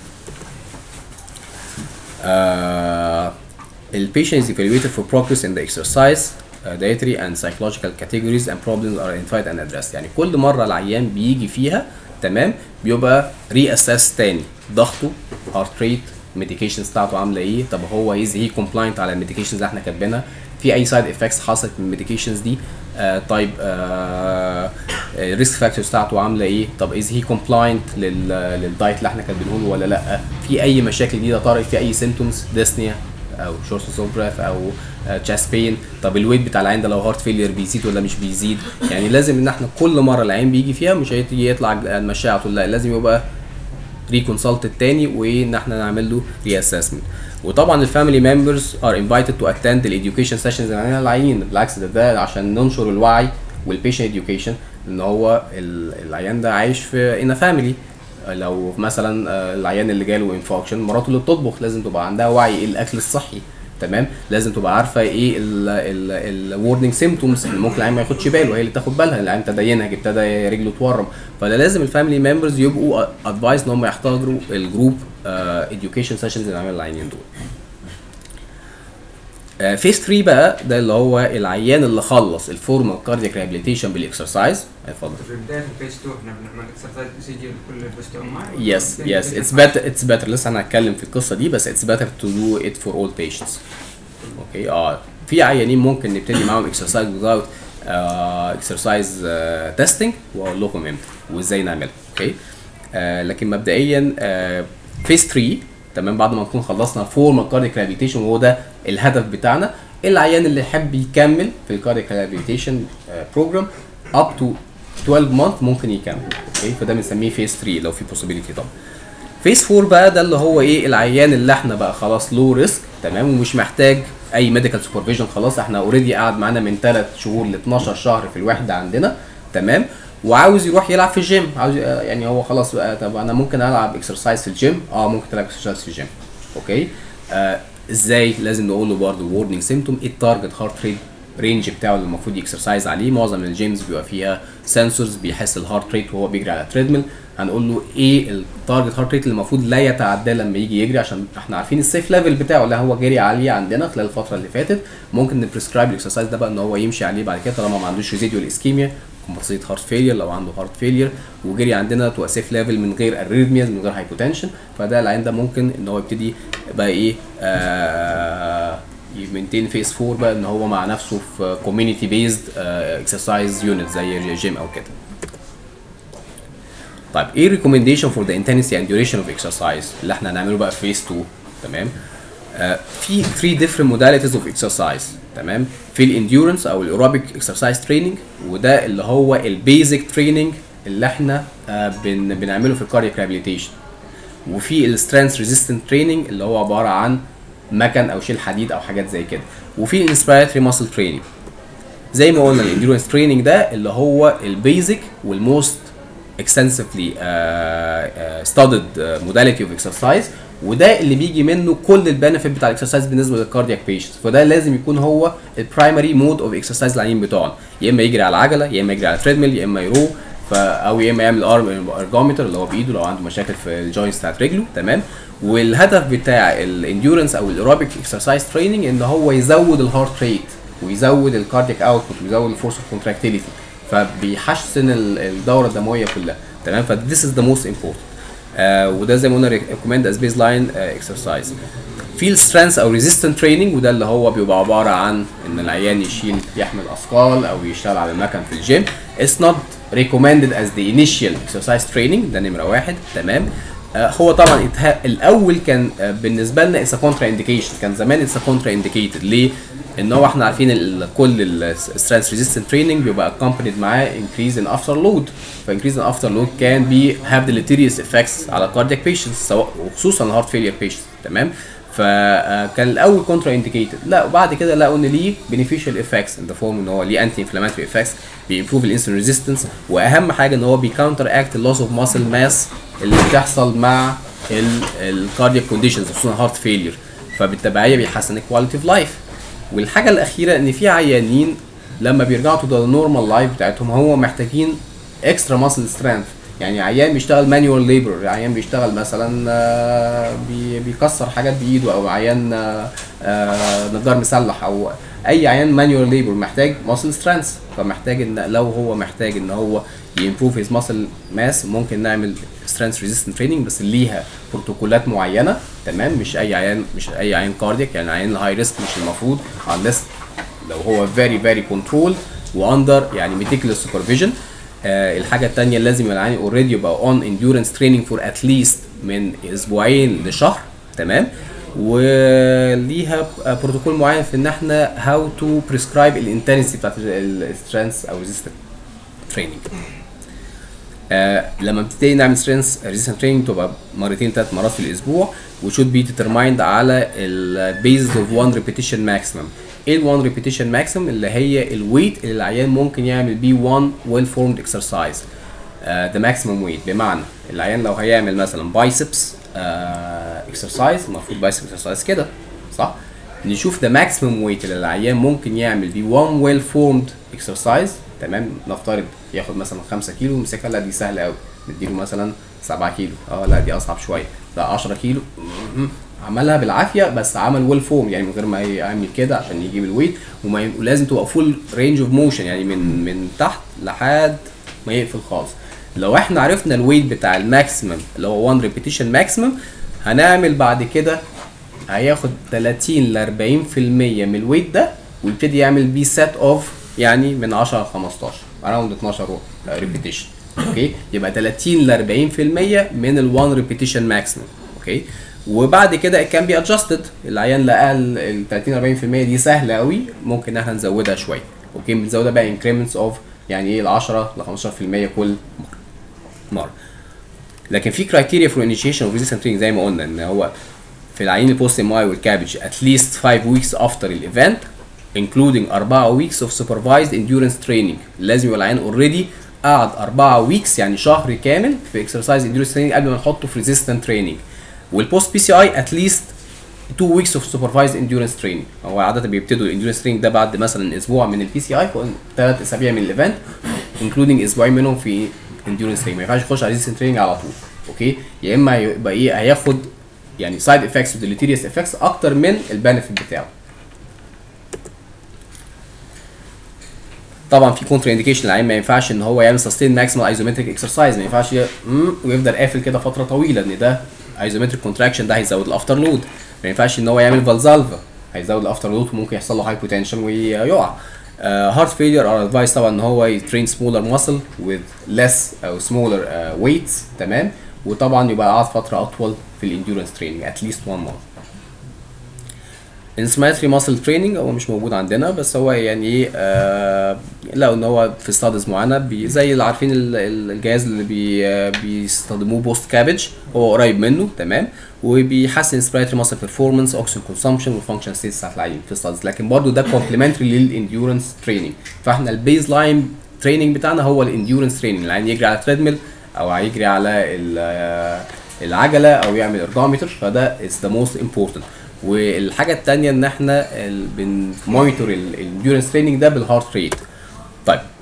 آه البيشنت is evaluated for progress in the exercise Uh, dietary and psychological categories and problems are identified and addressed. يعني كل مرة العيان بيجي فيها تمام بيبقى ري اساس تاني، ضغطه، هارت ريت، ميديكيشنز بتاعته عاملة ايه، طب هو از هي كومبلاينت على الميديكيشنز اللي احنا كاتبينها، في اي سايد افكتس حصلت من الميديكيشنز دي، آه طيب الريسك فاكتورز بتاعته عاملة ايه، طب از هي كومبلاينت للدايت اللي احنا كاتبينه له ولا لا، في اي مشاكل جديدة طارت، في اي سيمتومز ديسنيا او شورتنس اوف بريث او تشست بين، طب الويت بتاع العين ده لو هارت فيلير بيزيد ولا مش بيزيد. يعني لازم ان احنا كل مره العين بيجي فيها مش هيجي يطلع المشاية على طول، لا لازم يبقى ريكونسلت تاني وان احنا نعمل له ري اسسمنت. وطبعا الفاميلي ممبرز ار انفايتد تو اتند الاديوكيشن سيشنز اللي عندنا العيين، بالعكس ده, ده عشان ننشر الوعي والبيشنت اديوكيشن ان هو العيان ده عايش في ان فاميلي. لو مثلا العيان اللي جاله انفاكشن مراته اللي بتطبخ لازم تبقى عندها وعي ايه الاكل الصحي. تمام. لازم تبقى عارفه ايه الورنينج سيمبتومز اللي ممكن العيان ما ياخدش باله، هي اللي تاخد بالها، العيان ابتدى ينهج، ابتدى رجله تورم، فده لازم الفاميلي ممبرز يبقوا ادفايس ان هم يحتضروا الجروب اديوكيشن سيشنز اللي عاملها العيانين دول. فيس ثلاثة بقى ده اللي هو العيان اللي خلص الفورمال كاردياك ريهابيليتيشن بالاكسرسايز. اتفضل. في بدايه الفيس اثنين احنا بنعمل اكسرسايز بيسجل كل البوستومات. يس يس اتس بيتر اتس بيتر لسه انا هتكلم في القصه دي، بس اتس بيتر تو دو ات فور اول بيشنتس. اوكي اه في عيانين ممكن نبتدي معاهم اكسرسايز without اكسرسايز تيستنج واقول لكم امتى وازاي نعملها. اوكي آه لكن مبدئيا فيس ثلاثة تمام بعد ما نكون خلصنا فورمال كاردياك ريهابيليتيشن وهو ده الهدف بتاعنا، العيان اللي يحب يكمل في الكاردياك ريهابيليتيشن بروجرام اب تو اثناشر مانث ممكن يكمل. اوكي فده بنسميه فيس ثلاثة لو في بوسيبيليتي. طبعا فيس أربعة بقى ده اللي هو ايه العيان اللي احنا بقى خلاص لو ريسك تمام ومش محتاج اي ميديكال سوبرفيجن، خلاص احنا اوريدي قاعد معانا من ثلاث شهور ل اتناشر شهر في الوحده عندنا تمام، وعاوز يروح يلعب في الجيم، عاوز يعني هو خلاص بقى طب انا ممكن العب اكسرسايز في الجيم، اه ممكن تلعب اكسرسايز في الجيم. اوكي آه ازاي؟ لازم نقول له برضه وورنينج سيمبتوم، ايه التارجت هارت ريت رينج بتاعه اللي المفروض يكسرسايز عليه. معظم الجيمز بيبقى فيها سنسورز بيحس الهارت ريت وهو بيجري على تريدميل، هنقول له ايه التارجت هارت ريت اللي المفروض لا يتعدى لما يجي يجري، عشان احنا عارفين السيف ليفل بتاعه اللي هو جري عليه عندنا خلال الفتره اللي فاتت، ممكن نبريسكرايب الاكسرسايز ده بقى ان هو يمشي عليه بعد كده طالما ما عندوش ريزيديوال اسكيميا كومبنسيت هارت فيلير، لو عنده هارت فيلير وجري عندنا تو سيف ليفل من غير اريثمياز من غير هايبوتنشن، فده العين ده ممكن ان هو يبتدي بقى ايه آه يمنتين فيس أربعة بقى ان هو مع نفسه في كوميونتي بيزد اكسرسايز يونت زي جيم او كده. طيب ايه ريكومنديشن فور ذا انتنسيتي اند ديوريشن اوف اكسرسايز اللي احنا هنعمله بقى في فيس اتنين تمام؟ آه في ثلاثة ديفرنت موداليتيز اوف اكسرسايز تمام؟ في الانديورنس او الايروبيك اكسرسايز تريننج، وده اللي هو البيزك تريننج اللي احنا آه بن بنعمله في الكاردياك ريهابيليتيشن، وفي السترينث ريزيستنت تريننج اللي هو عباره عن مكن او شيل حديد او حاجات زي كده، وفي الانسبيراتوري ماسل تريننج. زي ما قلنا الانديورنس تريننج ده اللي هو البيزك والموست extensively uh, uh, studied uh, modality of exercise، وده اللي بيجي منه كل البنفيت بتاع الاكسرسايز بالنسبه للكاردياك بيشنتس، فده لازم يكون هو البرايمري مود اوف اكسرسايز العيان بتوعنا، يا اما يجري على العجله، يا اما يجري على تريدميل، يا اما يرو، او يا اما يعمل ارم ارجومتر اللي هو بايده لو عنده مشاكل في الجوينتس بتاعت رجله، تمام. والهدف بتاع الانديورنس او الايروبيك اكسرسايز تريننج ان هو يزود الهارت ريت ويزود الكاردياك اوتبوت ويزود الفورس اوف كونتراكتيليتي، فبيحسن الدوره الدمويه كلها، تمام. ف this is the most important. آه وده زي ما قلنا recommend as baseline uh, exercise. field strength او resistant training، وده اللي هو بيبقى عباره عن ان العيان يشيل يحمل اثقال او يشتغل على المكن في الجيم. it's not recommended as the initial exercise training، ده نمره واحد، تمام. آه هو طبعا الاول كان آه بالنسبه لنا it's a contraindication، كان زمان it's a contraindicated. ليه؟ ان هو احنا عارفين ال كل السترينث ريزيستنت تريننج بيبقى accompanied معاه increase in after load، ف increase in after load can be have deleterious effects على cardiac patients سواء وخصوصا heart failure patients، تمام. فكان الاول كونترا انديكيتد، لا وبعد كده لقوا ان ليه beneficial effects in the form ان هو ليه anti inflammatory effects، بيمبروف الانسولين ريزيستنس، واهم حاجه ان هو بيكاونتر اكت اللوس اوف ماسل ماس اللي بتحصل مع الكاردياك كونديشنز خصوصا هارت فيلير، فبالتبعيه بيحسن الكواليتي اوف لايف. والحاجه الاخيره ان في عيانين لما بيرجعوا تو ذا نورمال لايف بتاعتهم هو محتاجين اكسترا ماسل سترينث. يعني عيان بيشتغل مانيوال ليبر، عيان بيشتغل مثلا بيكسر حاجات بايده، او عيان نجار مسلح، او اي عيان مانيوال ليبر محتاج ماسل سترينث، فمحتاج ان لو هو محتاج ان هو يمبروف هيز ماسل ماس ممكن نعمل سترينث ريزيستنت تريننج، بس ليها بروتوكولات معينه، تمام. مش اي عيان مش اي عيان كاردياك، يعني عيان الهاي ريسك مش المفروض unless لو هو فيري فيري كنترول واندر يعني ميتيكولس سوبرفيجن. آه الحاجه الثانيه لازم العيان اوريدي يبقى اون انديورنس تريننج فور اتليست من اسبوعين لشهر، تمام. وليها بروتوكول معين في ان احنا هاو تو بريسكرايب الانتنسيتي بتاعت السترينث او ريزيستنت تريننج. آه لما بتبتدي نعمل سترينث ريزيستنت تريننج تبقى مرتين ثلاث مرات في الاسبوع، وشود بي ديترمايند على البيز اوف واحد ريبيتيشن ماكسيمم. ايه ال واحد ريبيتيشن ماكسيمم؟ اللي هي الويت اللي العيان ممكن يعمل بيه واحد ويل فورمد اكسرسايز، ذا ماكسيمم ويت. بمعنى العيان لو هيعمل مثلا بايسبس اكسرسايز، المفروض بايسبس اكسرسايز كده صح، نشوف ذا ماكسيمم ويت اللي العيان ممكن يعمل بيه واحد ويل فورمد اكسرسايز، تمام. نفترض ياخد مثلا خمسة كيلو ويمسكها، لا دي سهله قوي، نديله مثلا سبعة كيلو، اه لا دي اصعب شويه، لا عشرة كيلو، عملها بالعافيه بس عمل ويل فورم، يعني من غير ما يعمل كده عشان يجيب الويت، ولازم تبقى فول رينج اوف موشن، يعني من من تحت لحد ما يقفل خالص. لو احنا عرفنا الويت بتاع الماكسيمم اللي هو واحد ريبيتيشن ماكسيمم، هنعمل بعد كده هياخد ثلاثين ل أربعين في المية من الويت ده، ويبتدي يعمل بيه سيت اوف يعني من عشرة ل خمستاشر اراوند اتناشر ريبيتيشن، اوكي. يبقى ثلاثين ل أربعين في المية من ال واحد ريبيتيشن ماكسيمم، اوكي. وبعد كده كان بي ادجستد، العيان لقى ال ثلاثين أربعين في المية دي سهله قوي، ممكن احنا نزودها شويه، اوكي. بنزودها بقى انكريمنتس اوف يعني ايه ال عشرة ل خمستاشر في المية كل مره. لكن في كرايتيريا فور انيشيشن اوف ريزيستنت تريننج زي ما قلنا، ان هو في العيان البوست ام اي والكابج اتليست خمسة ويكس افتر الايفنت including أربعة ويكس اوف supervised endurance training. لازم يبقى العيان اوريدي قعد أربعة ويكس يعني شهر كامل في اكسرسايز انديورنس تريننج قبل ما نحطه في ريزيستنت تريننج. والبوست بي سي اي اتليست اتنين ويكس اوف سوبرفايزد انديورنس تريننج. هو عاده بيبتدوا الانديورنس تريننج ده بعد مثلا اسبوع من البي سي اي، ثلاث اسابيع من الايفنت including اسبوعين منهم في انديورنس تريننج. ما ينفعش يخش على ريزيستنت تريننج على طول، اوكي. يا اما يبقى ايه هياخد يعني سايد افكتس وديليتيريوس افكتس اكتر من البنفيت بتاعه. طبعا في كونتر انديكيشن، العيان ما ينفعش ان هو يعمل سستين ماكسيمال ايزومتريك اكسرسايز، ما ينفعش ويفضل قافل كده فتره طويله، ان ده ايزومتريك كونتراكشن ده هيزود الافتر لود. ما ينفعش ان هو يعمل فالزالفا، هيزود الافتر لود وممكن يحصل له هايبوتنشن ويقع. هارت فيلير ار ادفايس طبعا ان هو يترين سمولر ماسل وذ ليس او سمولر ويتس، تمام. وطبعا يبقى قعد فتره اطول في الانديورنس تريننج اتليست واحد مانث. انسماتري ماسل تريننج هو مش موجود عندنا، بس هو يعني ايه آه لو ان هو في ستاديز معينه زي اللي عارفين الجهاز اللي بي آه بيستخدموه بوست كابج، هو قريب منه، تمام. وبيحسن انسبيراتوري ماسل بيرفورمانس، اوكسجين كونسامشن، والفانكشن ستيتس بتاعت العيان في ستاديز، لكن برضه ده كومبلمنتري للانديورنس تريننج. فاحنا البيز لاين تريننج بتاعنا هو الانديورنس تريننج، العيان يجري على تريدميل او هيجري على العجله او يعمل ارجومتر، فده از ذا موست امبورتنت. والحاجه الثانيه ان احنا بنمونيتور الانديورنس تريننج ده بالهارت ريت. طيب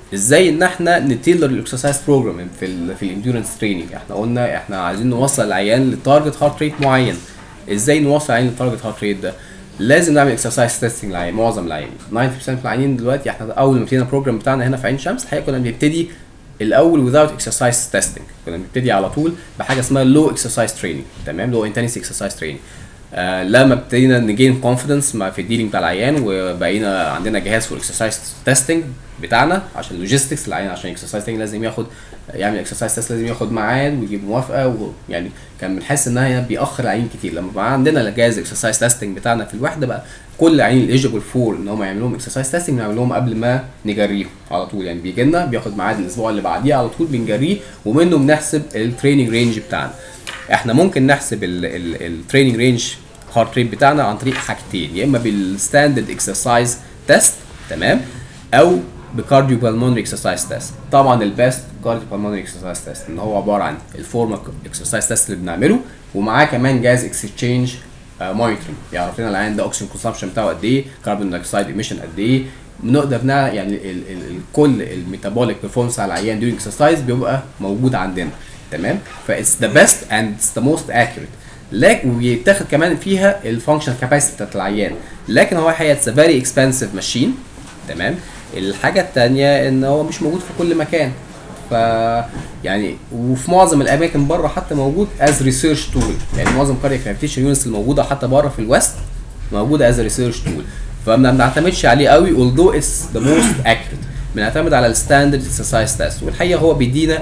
ازاي ان احنا نتيلر الاكسرسايز بروجرام في ال في الانديورنس تريننج. احنا قلنا احنا عايزين نوصل العيان لتارجت هارت ريت معين. ازاي نوصل العيان للتارجت هارت ريت ده؟ لازم نعمل اكسرسايز تيستنج للعيان. معظم العيان تسعين بالمية من العيانين دلوقتي، احنا اول ما ابتدينا البروجرام بتاعنا هنا في عين شمس الحقيقه كنا بنبتدي الاول without exercise testing، كنا بنبتدي على طول بحاجه اسمها low exercise training، تمام، low intensity exercise training. آه لما ابتدينا نجين كونفيدنس في الديلينج بتاع العيان وبقينا عندنا جهاز فور اكسرسايز تيستنج بتاعنا عشان لوجيستكس العيان، عشان اكسرسايز تيستنج لازم ياخد يعمل اكسرسايز تيست، لازم ياخد ميعاد ويجيب موافقه، ويعني كان بنحس انها بيأخر العيان كتير. لما بقى عندنا جهاز اكسرسايز تيستنج بتاعنا في الوحده بقى كل العيانين اليجيبل فور ان هم يعملوا لهم اكسرسايز تيستنج نعمل لهم قبل ما نجريهم على طول. يعني بيجي لنا بياخد ميعاد الاسبوع اللي بعديه على طول بنجريه، ومنه بنحسب التريننج رينج بتاعنا. احنا ممكن نحسب التريننج رينج هارت ريت بتاعنا عن طريق حاجتين، يا اما بالستاندرد اكسرسايز تيست، تمام، او بكارديو بالمونري اكسرسايز تيست. طبعا البيست كارديو بالمونري اكسرسايز تيست ان هو عباره عن الفورمال اكسرسايز تيست اللي بنعمله، ومعاه كمان جهاز اكسشينج مونيتورنج يعرف لنا العيان ده اوكسجين كونسامشن بتاعه قد ايه، كاربون دايوكسيد ايميشن قد ايه، بنقدر يعني ال ال ال كل الميتابوليك بيرفورمانس على العيان ديورنج اكسرسايز بيبقى موجود عندنا، تمام. فايتس ذا بيست اند اتس ذا موست اكيوريت. لكن وبيتاخد كمان فيها الفانكشن كاباسيتي بتاعت العيان، لكن هو الحقيقه اتس فيري اكسبنسيف ماشين، تمام. الحاجه الثانيه ان هو مش موجود في كل مكان، ف يعني وفي معظم الاماكن بره حتى موجود از ريسيرش تول. يعني معظم كاردياك ريهابيليتيشن يونتس الموجوده حتى بره في الويست موجوده از ريسيرش تول، فما بنعتمدش عليه قوي although it's the most accurate. بنعتمد على الستاندرد اكسرسايز تيست، والحقيقه هو بيدينا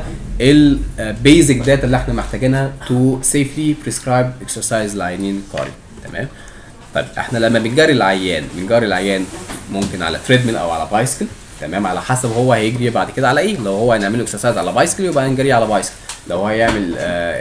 البيزك داتا اللي احنا محتاجينها تو سيفلي بريسكرايب اكسرسايز لعيانين كارديو، تمام. طيب احنا لما بنجري العيان بنجري العيان ممكن على تريدميل او على بايسكل، تمام، على حسب هو هيجري بعد كده على ايه. لو هو هنعمل له اكسرسايز على بايسكل يبقى هنجري على بايسكل، لو هو هيعمل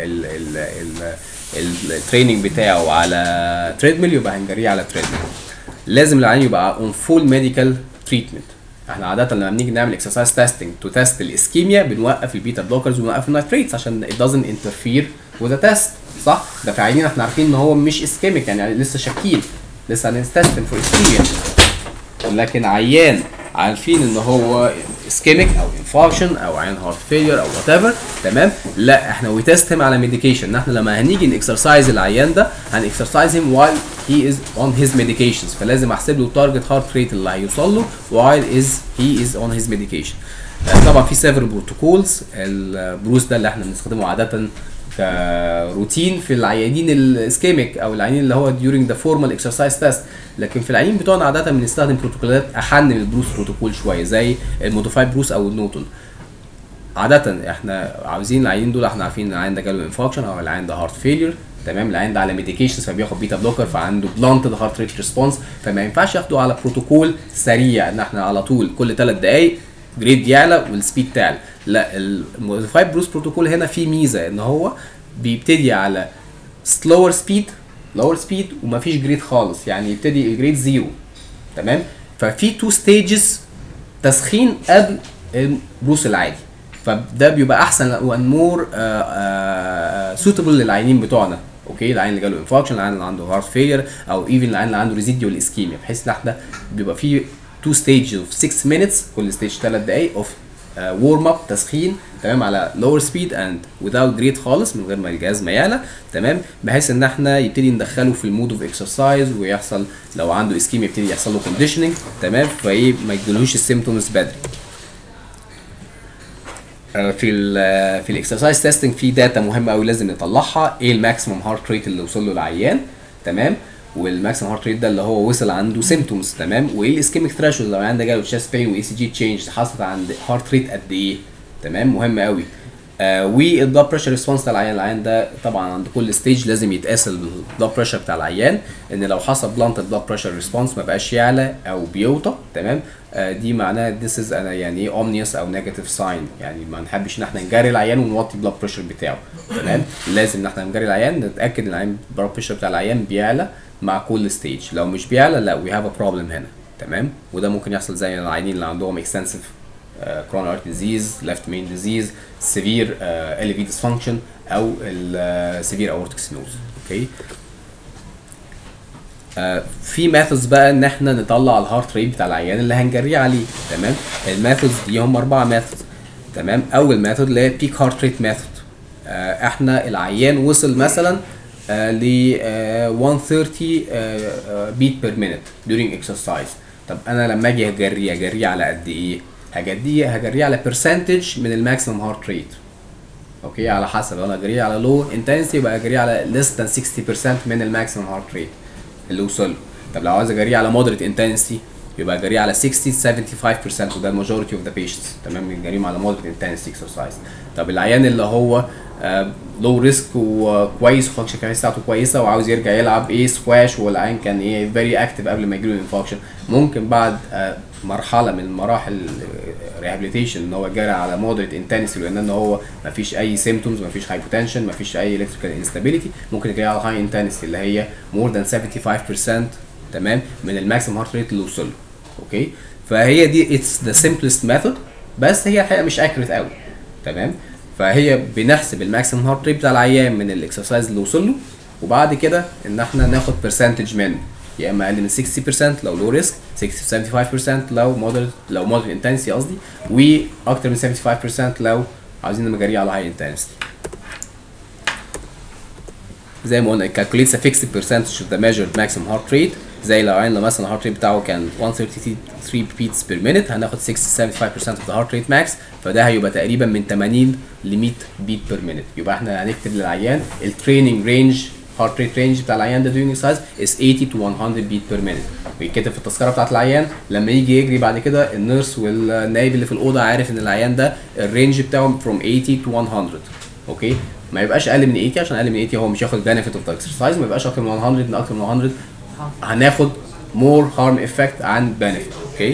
التريننج بتاعه على تريدميل يبقى هنجريه على تريدميل. لازم العيان يبقى اون فول ميديكال تريتمنت. احنا عاده لما بنيجي نعمل اكسرسايز تيستنج تو تيست الاسكيميا بنوقف البيتا بلوكرز ونوقف النايتريتس عشان it doesn't interfere with the test، صح؟ ده في عيانين احنا عارفين ان هو مش اسكيميك، يعني لسه شاكين، لسه هنستستم فور اسكيميا. لكن عيان عارفين ان هو اسكيميك او انفاركشن او عين هارت فيلير او وات ايفر، تمام، لا احنا وي تيست هيم على ميديكيشن. ان احنا لما هنيجي نكسرسايز العيان ده هنكسرسايز هيم وايل هي از اون هيز ميديكيشنز، فلازم احسب له التارجت هارت ريت اللي هيوصل له وايل از هي از اون هيز ميديكيشن. طبعا في سيفرال بروتوكولز، البروس ده اللي احنا بنستخدمه عاده كروتين في العيانين الاسكيميك او العيانين اللي هو during the formal exercise test، لكن في العيانين بتوعنا عاده بنستخدم بروتوكولات احن من البروس بروتوكول شويه زي الموديفايد بروس او النوتون. عاده احنا عاوزين العيانين دول احنا عارفين ان العيان ده جاله انفاركشن او العيان ده هارت فيلير، تمام، العيان ده على ميديكيشنز فبياخد بيتا بلوكر فعنده بلانتد هارت ريت ريسبونس، فما ينفعش ياخده على بروتوكول سريع ان احنا على طول كل ثلاث دقائق جريد يعلى والسبيد تعلى. لا، الموديفايد بروس بروتوكول هنا فيه ميزه ان هو بيبتدي على سلور سبيد لور سبيد ومفيش جريد خالص، يعني يبتدي الجريد زيرو، تمام. ففي تو ستيجز تسخين قبل البروس العادي، فده بيبقى احسن وان مور سوتبل للعيانين بتوعنا، اوكي، العيان اللي جاله انفاركشن، العيان اللي عنده هارت فيلير، او ايفن العيان اللي عنده ريزيديوال اسكيميا، بحيث ان احنا بيبقى فيه تو ستيجز اوف ستة مينتس، كل ستيج ثلاث دقائق اوف وورم اب تسخين، تمام، على لور سبيد اند without جريد خالص من غير ما الجهاز ما يعلى، تمام، بحيث ان احنا يبتدي ندخله في المود اوف اكسرسايز ويحصل لو عنده اسكيميا يبتدي يحصل له كونديشننج، تمام، فايه ما يجيلهوش السيمبتومز بدري. في ال في الاكسرسايز تيستنج في داتا مهمه قوي لازم نطلعها، ايه الماكسيمم هارت ريت اللي وصل له العيان، تمام، والماكسيمم هارت ريت ده اللي هو وصل عنده سيمبتومز، تمام، وايه الاسكيميك ثريشولد لو عنده جاله تشيست بين واي سي جي تشينج حصلت عند هارت ريت قد ايه، تمام، مهم قوي. آه والبلاد بريشر ريسبونس بتاع العيان، العيان ده طبعا عند كل ستيج لازم يتقاس البلاد بريشر بتاع العيان، ان لو حصل بلانتد بلاد بريشر ريسبونس ما بقاش يعلى او بيوطى، تمام، آه دي معناها this is انا يعني ايه اومنيوس او نيجاتيف ساين، يعني ما نحبش ان احنا نجري العيان ونوطي البلاد بريشر بتاعه، تمام، لازم ان احنا نجري العيان نتاكد ان العيان البلاد بريشر بتاع العيان بيعلى مع كل ستيج، لو مش بيعلى لا وي هاف ا بروبلم هنا، تمام، وده ممكن يحصل زي العيانين اللي عندهم اكستنسيف كرونيك هارت ديزيز، ليفت مين ديزيز، سيفير ال في ديسفانكشن او السيفير اورتيك ستينوز، اوكي. آه في ميثودز بقى ان احنا نطلع الهارت ريت بتاع العيان اللي هنجريه عليه. تمام. الميثودز دي هم اربعه ميثودز. تمام. اول ميثود اللي هي بيك هارت ريت ميثود. آه احنا العيان وصل مثلا آه ل آه مية وثلاثين بيت بير مينت during exercise. طب انا لما اجي اجريه اجريه على قد ايه؟ هجريه هجريه على برسنتج من الماكسيمم هارت ريت. اوكي، على حسب. لو انا اجريه على لو انتنسيتي يبقى اجريه على less than ستين بالمية من الماكسيمم هارت ريت اللي وصل له. طب لو عايز اجريه على مودريت انتنسيتي يبقى اجريه على ستين سبعة وسبعين بالمية، وده الماجوريتي اوف ذا بيشنتس. تمام، بنجريهم على مودريت انتنسيتي اكسرسايز. طب العيان اللي هو لو ريسك وكويس وفانكشن كاباسيتي بتاعته كويسه وعاوز يرجع يلعب ايه سكواش، والعيان كان ايه فيري اكتف قبل ما يجيله انفكشن، ممكن بعد آه مرحله من مراحل الريهابيليتيشن ان هو يجري على مودريت انتنسيتي، لان ان هو ما فيش اي سيمبتومز، ما فيش هايبوتنشن، ما فيش اي الكتريكال انستابيليتي، ممكن يجري على هاي انتنسيتي اللي هي مور ذان سبعة وسبعين بالمية. تمام، من الماكسيمم هارت ريت اللي وصل له. اوكي، فهي دي اتس ذا سمبلست ميثود، بس هي الحقيقه مش اكيوريت قوي. تمام، فهي بنحسب الماكسيمم هارت ريت بتاع العيان من الاكسرسايز اللي وصل له، وبعد كده ان احنا ناخد برسنتج منه، يا اما اقل من ستين بالمية لو لو ريسك، ستين سبعة وسبعين بالمية لو مودريت لو مودريت انتنسيتي قصدي، واكتر من سبعة وسبعين بالمية لو عاوزين نجريه على هاي انتنسيتي. زي ما قلنا calculate a fixed percentage of the measured maximum heart rate. زي لو عندنا مثلا الهارت ريت بتاعه كان مية وثلاثين beats per minute، هناخد ستين سبعة وسبعين بالمية of the heart rate max، فده هيبقى تقريبا من ثمانين ل مية beat per minute. يبقى احنا هنكتب للعيان التريننج رينج heart rate range بتاع العيان ده during exercise is ثمانين to مية beat per minute، ويتكتب في التذكره بتاعت العيان لما يجي يجري بعد كده النيرس والنايب اللي في الاوضه عارف ان العيان ده الرينج بتاعه from ثمانين to مية. اوكي، ما يبقاش اقل من ثمانين عشان اقل من ثمانين هو مش هياخد benefit of the exercise، ما يبقاش اكتر من مية، لان اكتر من مية هناخد more harm effect عن benefit. اوكي،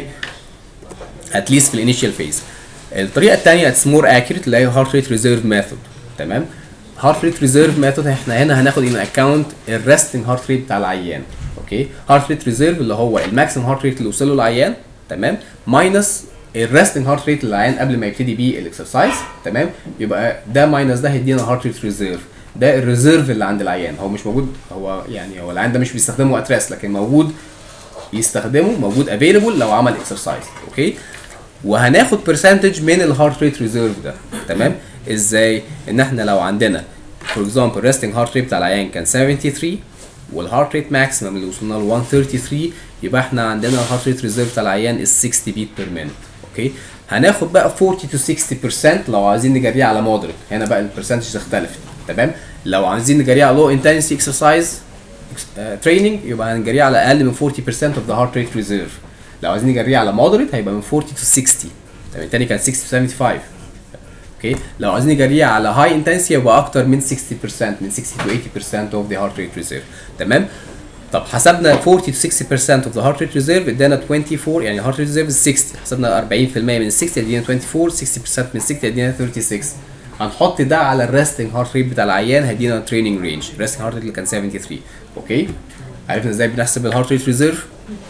at least في الانيشال فيز. الطريقه الثانيه it's more accurate اللي هي heart rate reserve method. تمام، heart rate reserve method احنا هنا هناخد in account الريستنج heart rate بتاع العيان. اوكي، heart rate reserve اللي هو الماكسيمم heart rate اللي وصل له العيان، تمام، ماينس الريستنج هارت ريت للعيان قبل ما يبتدي بيه الاكسرسايز. تمام، يبقى ده ماينس ده هيدينا هارت ريت ريزيرف. ده الريزيرف اللي عند العيان، هو مش موجود، هو يعني هو العيان ده مش بيستخدمه وقت ريست، لكن موجود يستخدمه، موجود افيلبل لو عمل اكسرسايز. اوكي، وهناخد برسنتج من الهارت ريت ريزيرف ده. تمام، ازاي؟ ان احنا لو عندنا فور اكزامبل ريستنج هارت ريت بتاع العيان كان ثلاثة وسبعين والهارت ريت ماكسيمم اللي وصلنا ل مية وثلاثين وتلاتين، يبقى احنا عندنا الهارت ريت ريزيرف بتاع العيان is ستين بيت بير مينت. اوكي، هناخد بقى أربعين to ستين بالمية لو عايزين نجريه على مودريت، هنا بقى البرسنتج اختلفت. تمام، لو عايزين نجريه على لو انتنسيتي اكسرسايز تريننج يبقى هنجريه على اقل من أربعين بالمية of the heart rate reserve. لو عايزين نجريه على مودريت هيبقى من أربعين to ستين. تمام، الثاني كان ستين to خمسة وسبعين. اوكي، لو عايزين نجريه على هاي انتنسيتي يبقى اكتر من ستين بالمية، من ستين to ثمانين بالمية of the heart rate reserve. تمام، طب حسبنا أربعين to ستين بالمية of the heart rate reserve ادانا أربعة وعشرين، يعني heart rate reserve ستين، حسبنا أربعين بالمية من ستين ادينا أربعة وعشرين، ستين بالمية من ستين ادينا ستة وثلاثين. هنحط ده على الريستنج هارت ريت بتاع العيان هيدينا تريننج رينج. الريستنج هارت ريت اللي كان ثلاثة وسبعين. اوكي، عرفنا ازاي بنحسب الهارت ريت ريزيرف.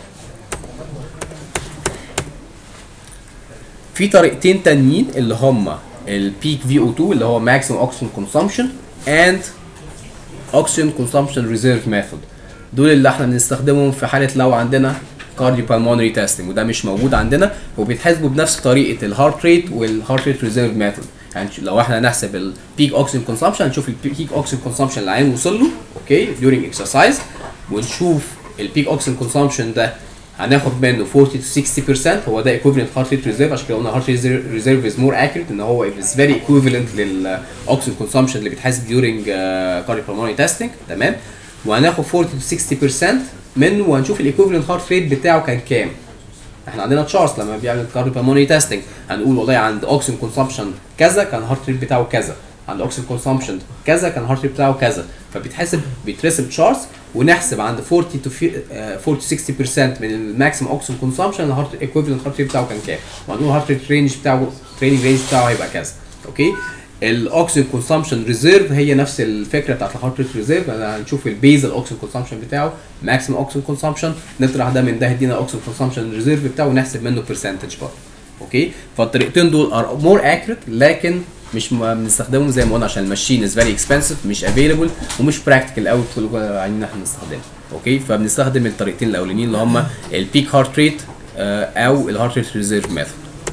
في طريقتين تانيين اللي هما البيك في او اتنين اللي هو ماكسيمم اوكسجين كونسامشن اند اوكسجين كونسامشن ريزيرف ميثود. دول اللي احنا بنستخدمهم في حاله لو عندنا كارديو بالمونري تيستنج، وده مش موجود عندنا، وبيتحسبوا بنفس طريقه الهارت ريت والهارت ريت ريزيرف ميثود. يعني لو احنا هنحسب البيك اوكسجين كونسامشن هنشوف البيك اوكسجين كونسامشن اللي العيان وصل له اوكي during اكسرسايز، ونشوف البيك اوكسجين كونسامشن ده هناخد منه أربعين to ستين بالمية، هو ده equivalent heart rate reserve. عشان كده قلنا heart rate reserve is more accurate، ان هو is very equivalent للاوكسجين consumption اللي بيتحسب during uh, cardiopulmonary testing. تمام، وهناخد أربعين to ستين بالمية منه وهنشوف الايكوفالنت هارت ريت بتاعه كان كام. احنا عندنا تشارتس لما بيعمل كارديوبالمونري تيستنج هنقول والله عند اوكسجين كونسامشن كذا كان هارت ريت بتاعه كذا، عند اوكسجين كونسامشن كذا كان هارت ريت بتاعه كذا، فبيتحسب بيترسم تشارتس ونحسب عند أربعين to ستين بالمية من الماكسيمم اوكسجين كونسامشن الهارت ايكوفالنت هارت ريت بتاعه كان كام، وهنقول الهارت ريت رينج بتاعه تريننج رينج بتاعه هيبقى كذا. اوكي، الاوكسجين كونسامشن ريزيرف هي نفس الفكره بتاعت الهارت ريت ريزيرف، هنشوف البيزل اوكسجين كونسامشن بتاعه ماكسيمم اوكسجين كونسامشن، نطرح ده من ده يدينا اوكسجين كونسامشن ريزيرف بتاعه ونحسب منه برسنتج برضه. اوكي، فالطريقتين دول ار مور اكيوريت، لكن مش بنستخدمهم زي ما قلنا عشان الماشين از فيري اكسبنسيف، مش افيلبل ومش براكتيكال قوي عايزين احنا نستخدمه. اوكي. فبنستخدم الطريقتين الاولانيين اللي هم البيك هارت ريت او الهارت ريت ريزيرف ميثود.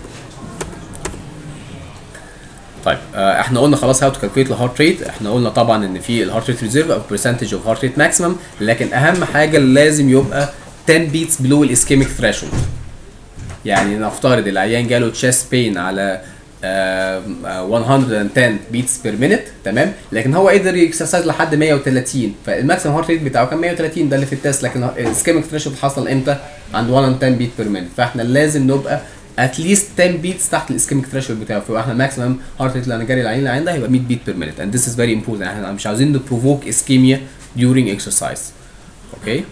طيب آه احنا قلنا خلاص هاو تو كالكوليت الهارت ريت. احنا قلنا طبعا ان في الهارت ريت ريزيرف او برسنتج اوف هارت ريت ماكسيمم، لكن اهم حاجه لازم يبقى عشرة بيتس بلو الاسكيميك ثريشولد. يعني نفترض العيان جاله تشيست بين على آه مية وعشرة بيتس بير مينت، تمام، لكن هو قدر يكسرسايز لحد مية وتلاتين، فالماكسيمم هارت ريت بتاعه كان مية وتلاتين، ده اللي في التست، لكن الاسكيميك ثريشولد حصل امتى؟ عند مية وعشرة بيت بير مينت. فاحنا لازم نبقى اتليست عشرة بيتس تحت الاسكيميك ثريشولد بتاعه. فاحنا الماكسيمم هارت ريت اللي انا جاري العين اللي عندها هيبقى مية بيت بير مينت. اند ذس از فيري امبورتنت. احنا مش عاوزين نبروفوك اسكيميا during exercise. اوكي.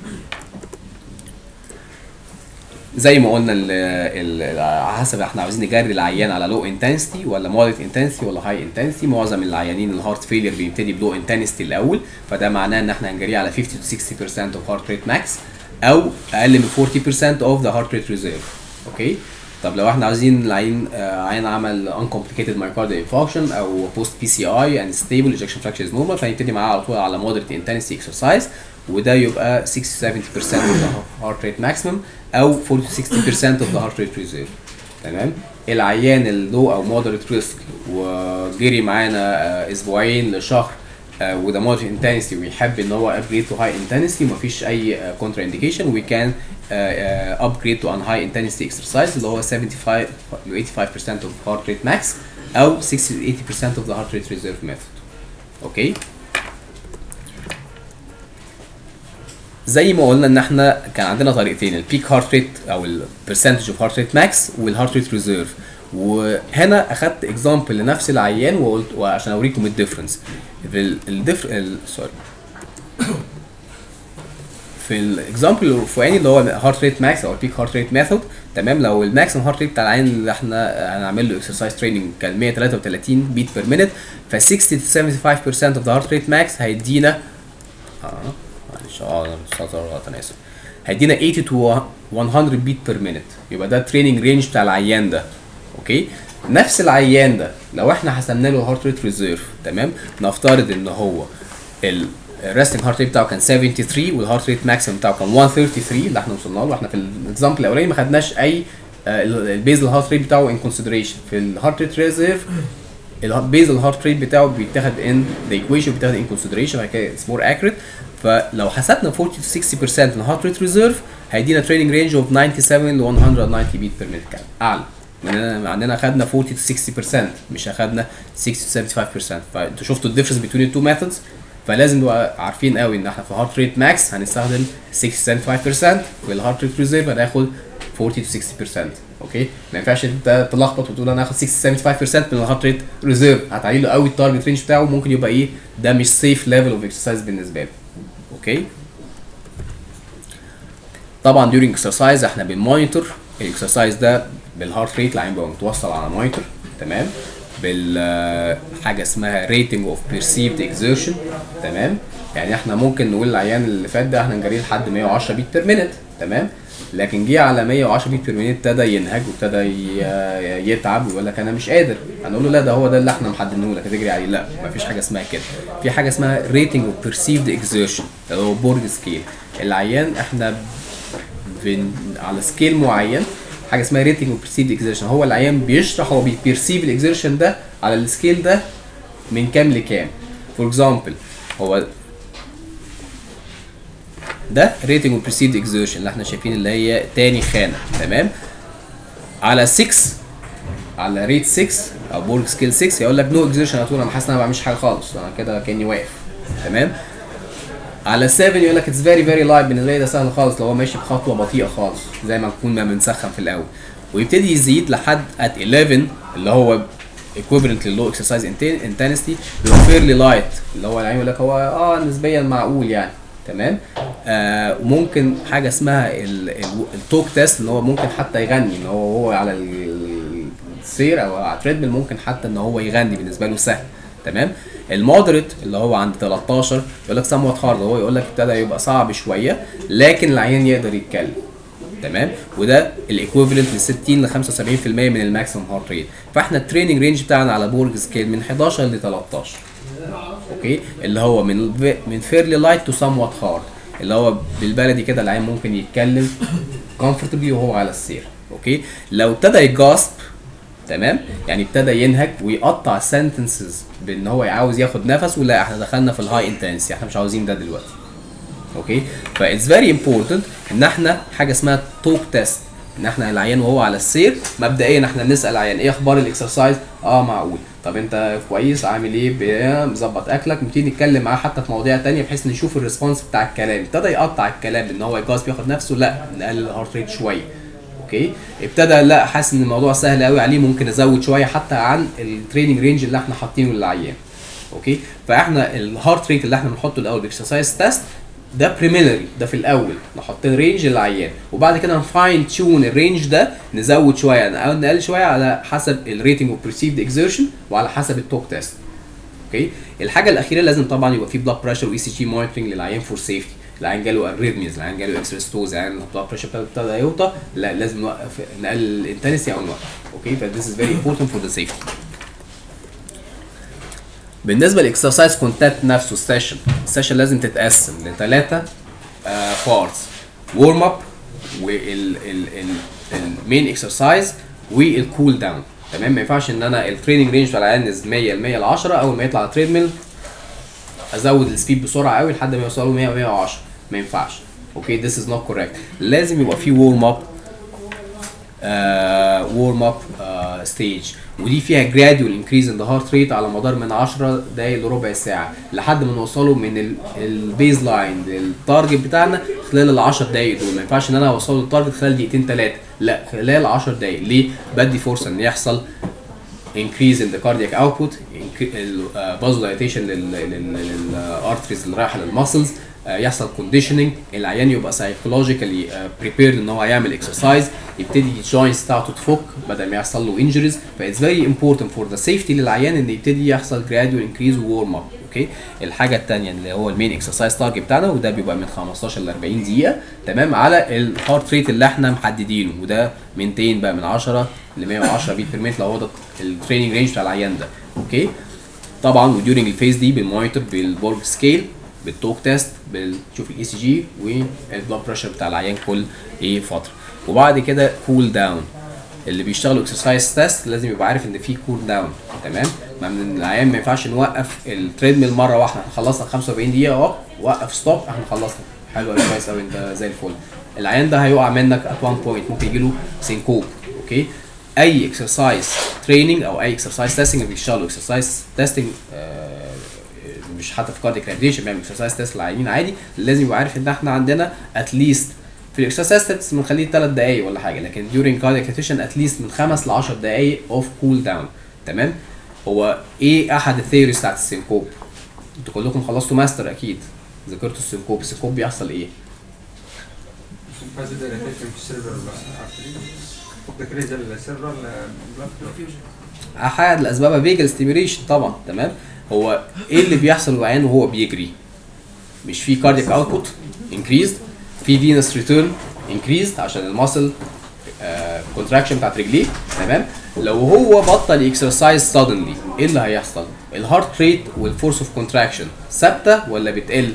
زي ما قلنا ال ال على حسب احنا عاوزين نجري العيان على لو انتنسيتي ولا مودريت انتنسيتي ولا هاي انتنسيتي. معظم العيانين الهارت فيلير بيبتدي بلو انتنسيتي الاول، فده معناه ان احنا هنجريه على خمسين to ستين بالمية of heart rate max او اقل من أربعين بالمية of the heart rate reserve. اوكي. طب لو احنا عاوزين العين آه عين عمل uncomplicated myocardial infarction او post بي سي آي and stable ejection fraction is normal، فهنبتدي معاه على طول على moderate intensity exercise، وده يبقى ستين to سبعين بالمية of the heart rate maximum او أربعين to ستين بالمية of the heart rate reserve. تمام. العيان اللو او moderate risk وجري معانا آه اسبوعين لشهر آه وده moderate intensity ويحب ان هو upgrade to high intensity ومفيش اي آه contra indication، we can Uh, uh, upgrade to an high intensity exercise اللي هو seventy-five to eighty-five percent of heart rate max او sixty to eighty percent of the heart rate reserve method. اوكي. زي ما قلنا ان احنا كان عندنا طريقتين، البيك هارت ريت او البرسنتج اوف هارت ريت ماكس والهارت ريت ريزيرف، وهنا اخدت اكزامبل لنفس العيان وقلت وعشان اوريكم الديفرنس. في الديفر سوري في الاكزامبل الفوقاني اللي هو هارت ريت ماكس او البيك هارت ريت ميثود، تمام، لو الماكسيمم هارت ريت بتاع العين اللي احنا هنعمل له اكسرسايز تريننج كان مية وتلاتة وتلاتين بيت بير مينت، ف ستين to سبعين وسبعين بالمية of the heart rate max هيدينا اه معلش اه انا سطر غلط انا اسف، هيدينا ثمانين to مية بيت بير مينت، يبقى ده التريننج رينج بتاع العيان ده. اوكي. نفس العيان ده لو احنا حسبنا له هارت ريت ريزيرف، تمام، نفترض ان هو ال الريستنج هارت ريت بتاعه كان تلاتة وسبعين والهارت ريت ماكسيمم بتاعه كان مية وتلاتة وتلاتين اللي احنا وصلنا له. احنا في الاكزامبل الاولاني ما خدناش اي البيزل هارت ريت بتاعه ان كونسيدريشن. في الهارت ريت ريزيرف البيزل هارت ريت بتاعه بيتاخد ان ذا ايكويشن، بيتاخد ان كونسيدريشن، بعد كده اتس مور اكيوريت. فلو حسبنا أربعين to ستين بالمية من الهارت ريت ريزيرف هيدينا تريننج رينج اوف سبعة وتسعين to مية وتسعين بيت بير مينت، كان اعلى. عندنا خدنا أربعين to ستين بالمية مش اخدنا ستين to سبعين وسبعين بالمية. فانتوا شفتوا الديفرنس بين التو ميثودز، فلازم نبقى عارفين قوي ان احنا في هارت ريت ماكس هنستخدم ستين to سبعين وسبعين بالمية، وفي الهارت ريت ريزيرف هناخد أربعين to ستين بالمية. اوكي. ما ينفعش انت تلخبط وتقول انا هاخد ستين to سبعين وسبعين بالمية من الهارت ريت ريزيرف، هتعلي له قوي التارجت رينج بتاعه، ممكن يبقى ايه ده مش سيف ليفل اوف اكسرسايز بالنسبه له. اوكي. طبعا during exercise احنا بنمونيتور الاكسرسايز ده بالهارت ريت، العين بيبقى متوصل على مونيتور، تمام، بالحاجه اسمها rating of perceived exertion، تمام. يعني احنا ممكن نقول العيان اللي فات ده احنا نجريه لحد مية وعشرة بيت بير مينت، تمام، لكن جه على مية وعشرة بيت بير مينت ابتدى ينهج وابتدى يتعب ويقول لك انا مش قادر، هنقول له لا ده هو ده اللي احنا محددينه لك هتجري عليه. لا، مفيش حاجه اسمها كده. في حاجه اسمها rating of perceived exertion اللي هو بورج سكيل. العيان احنا بن على سكيل معين حاجه اسمها ريتنج اوف بيرسيفد اكزيرشن، هو العيان بيشرح هو بيبيرسيف الاكزيرشن ده على السكيل ده من كام لكام. فور اكزامبل هو ده ريتنج اوف بيرسيفد اكزيرشن اللي احنا شايفين اللي هي تاني خانه، تمام، على ستة على ريت ستة او بورج سكيل ستة يقول لك نو اكزيرشن هتقول انا حاسس ان انا ما بعملش حاجه خالص، انا كده كاني واقف، تمام. على سبعة يقول لك اتس فيري فيري لايت، بالنسبه لي ده سهل خالص لو هو ماشي بخطوه بطيئه خالص زي ما نكون ما بنسخن في الاول، ويبتدي يزيد لحد ات إحداشر اللي هو equivalent للو اكسرسايز انتنسيتي اللي هو فيرلي لايت، اللي هو العين يقول لك هو اه نسبيا معقول يعني، تمام. آه ممكن حاجه اسمها التوك تيست اللي هو ممكن حتى يغني، ان هو هو على السير او على التريدميل ممكن حتى ان هو يغني بالنسبه له سهل، تمام. المودريت اللي هو عند تلتاشر يقول لك somewhat hard، هو يقول لك ابتدى يبقى صعب شويه لكن العيان يقدر يتكلم، تمام، وده الايكويفالنت ل ستين ل خمسة وسبعين بالمية من الماكسيمم هارت ريت. فاحنا التريننج رينج بتاعنا على بورج سكيل من حداشر ل تلتاشر، اوكي، اللي هو من من فيرلي لايت تو somewhat hard. اللي هو بالبلدي كده العيان ممكن يتكلم كومفورتبلي وهو على السير. اوكي لو ابتدى يجاسب تمام يعني ابتدى ينهج ويقطع سنتنسز بان هو عاوز ياخد نفس، ولا احنا دخلنا في الهاي انتنسي، احنا مش عاوزين ده دلوقتي. اوكي فايتس فيري امبورتنت ان احنا حاجه اسمها توك تيست، ان احنا العيان وهو على السير مبدئيا احنا بنسال العيان ايه اخبار الاكسرسايز، اه معقول، طب انت كويس، عامل ايه، مظبط اكلك، نبتدي نتكلم معاه حتى في مواضيع ثانيه بحيث نشوف الريسبونس بتاع الكلام. ابتدى يقطع الكلام ان هو يجاز بياخد نفسه، لا نقلل الهارت ريت شويه. اوكي ابتدى لا حاسس ان الموضوع سهل قوي عليه، ممكن ازود شويه حتى عن التريننج رينج اللي احنا حاطينه للعيان. اوكي فاحنا الهارت ريت اللي احنا بنحطه الاول باكسرسايز تيست ده بريمينري، ده في الاول نحط رينج للعيان، وبعد كده نفاين تيون الرينج ده، نزود شويه او نقلل شويه على حسب الريتنج اوف بريسيفد اكزيرشن وعلى حسب التوك تيست. اوكي الحاجه الاخيره لازم طبعا يبقى في بلاد بريشر واي سي جي مونيتورنج للعيان فور سيفتي. العيان جاله اريثميز، العيان جاله اكسرستوز، العيان البلاد بريشر بتاعه ابتدى يوطى، لا لازم نوقف، نقلل الانتنسي او نوقف. اوكي فذيس از فيري امبورتنت فور ذا سيفتي. بالنسبه للاكسرسايز كونتنت نفسه، السيشن السيشن لازم تتقسم لثلاثه بارتس، وورم اب والمين اكسرسايز والكول داون. تمام ما ينفعش ان انا التريننج رينج بتاع العيان من مية ل مية ل عشرة، اول ما يطلع على التريد ميل ازود السبيد بسرعه قوي لحد ما يوصلوا مية و مية وعشرة، ما ينفعش. اوكي ذس از نوت كوريكت. لازم يبقى في وورم اب وورم اب ستيج، ودي فيها جراديوال انكريز ان ذا هارت ريت على مدار من عشر دقائق لربع ساعه لحد ما نوصله من البيز لاين للتارجت بتاعنا خلال ال عشر دقائق دول. ما ينفعش ان انا اوصله للتارجت خلال دقيقتين ثلاثه، لا خلال عشر دقائق. ليه؟ بدي فرصه ان يحصل increase in the cardiac output، vasodilation للارتريز اللي رايحه للمسلز، يحصل كونديشننج، العيان يبقى سايكولوجيكالي بريبيرد ان هو يعمل اكسرسايز، يبتدي الجوينتس بتاعته تفك بدل ما يحصل له انجريز. فايتس فيري امبورتنت فور ذا سيفتي للعيان ان يبتدي يحصل جراديوال انكريز وورم اب. اوكي الحاجه الثانيه اللي هو المين اكسرسايز تارجت بتاعنا، وده بيبقى من خمستاشر ل اربعين دقيقه تمام على الهارت ريت اللي احنا محددينه، وده مينتين بقى من عشرة ل مية وعشرة بيت بير مينت لو هو ده التريننج رينج بتاع العيان ده. اوكي طبعا وديورنج الفيز دي بالمونيتور بالبورج سكيل بالتوك تيست، بنشوف الاي سي جي والبلاد بريشر بتاع العيان كل ايه فتره. وبعد كده كول داون، اللي بيشتغلوا اكسرسايز تيست لازم يبقى عارف ان في كول داون. تمام ما من العيان ما ينفعش نوقف التريد ميل مره واحده، احنا خلصنا خمسة واربعين دقيقه اهو وقف ستوب احنا خلصنا، حلو قوي كويس قوي انت زي الفل. العيان ده هيقع منك ات وان بوينت، ممكن يجي له سينكوب. اوكي اي اكسرسايز تريننج او اي اكسرسايز تيستنج اللي بيشتغلوا اكسرسايز تيستنج مش حتى في كاردياك ريهابيليتيشن بيعمل اكسرسايز تيست للعيانين عادي، لازم يبقى عارف ان احنا عندنا اتليست في الاكسرسايز تيست بنخليه ثلاث دقائق ولا حاجه، لكن during cardiac rehabilitation اتليست من خمس ل عشر دقائق اوف كول داون. تمام هو ايه احد الثيوريز بتاعت السينكوب؟ انتوا كلكم خلصتوا ماستر اكيد ذاكرتوا السينكوب. السينكوب بيحصل ايه؟ احد الاسباب فيجل ستيميوليشن طبعا. تمام هو ايه اللي بيحصل للعيان وهو بيجري؟ مش في كاردياك اوتبوت انكريزد، في فينس ريتيرن انكريزد عشان الماسل كونتراكشن بتاعت رجليه. تمام لو هو بطل اكسرسايز سادنلي ايه اللي هيحصل؟ الهارت ريت والفورس اوف كونتراكشن ثابته ولا بتقل؟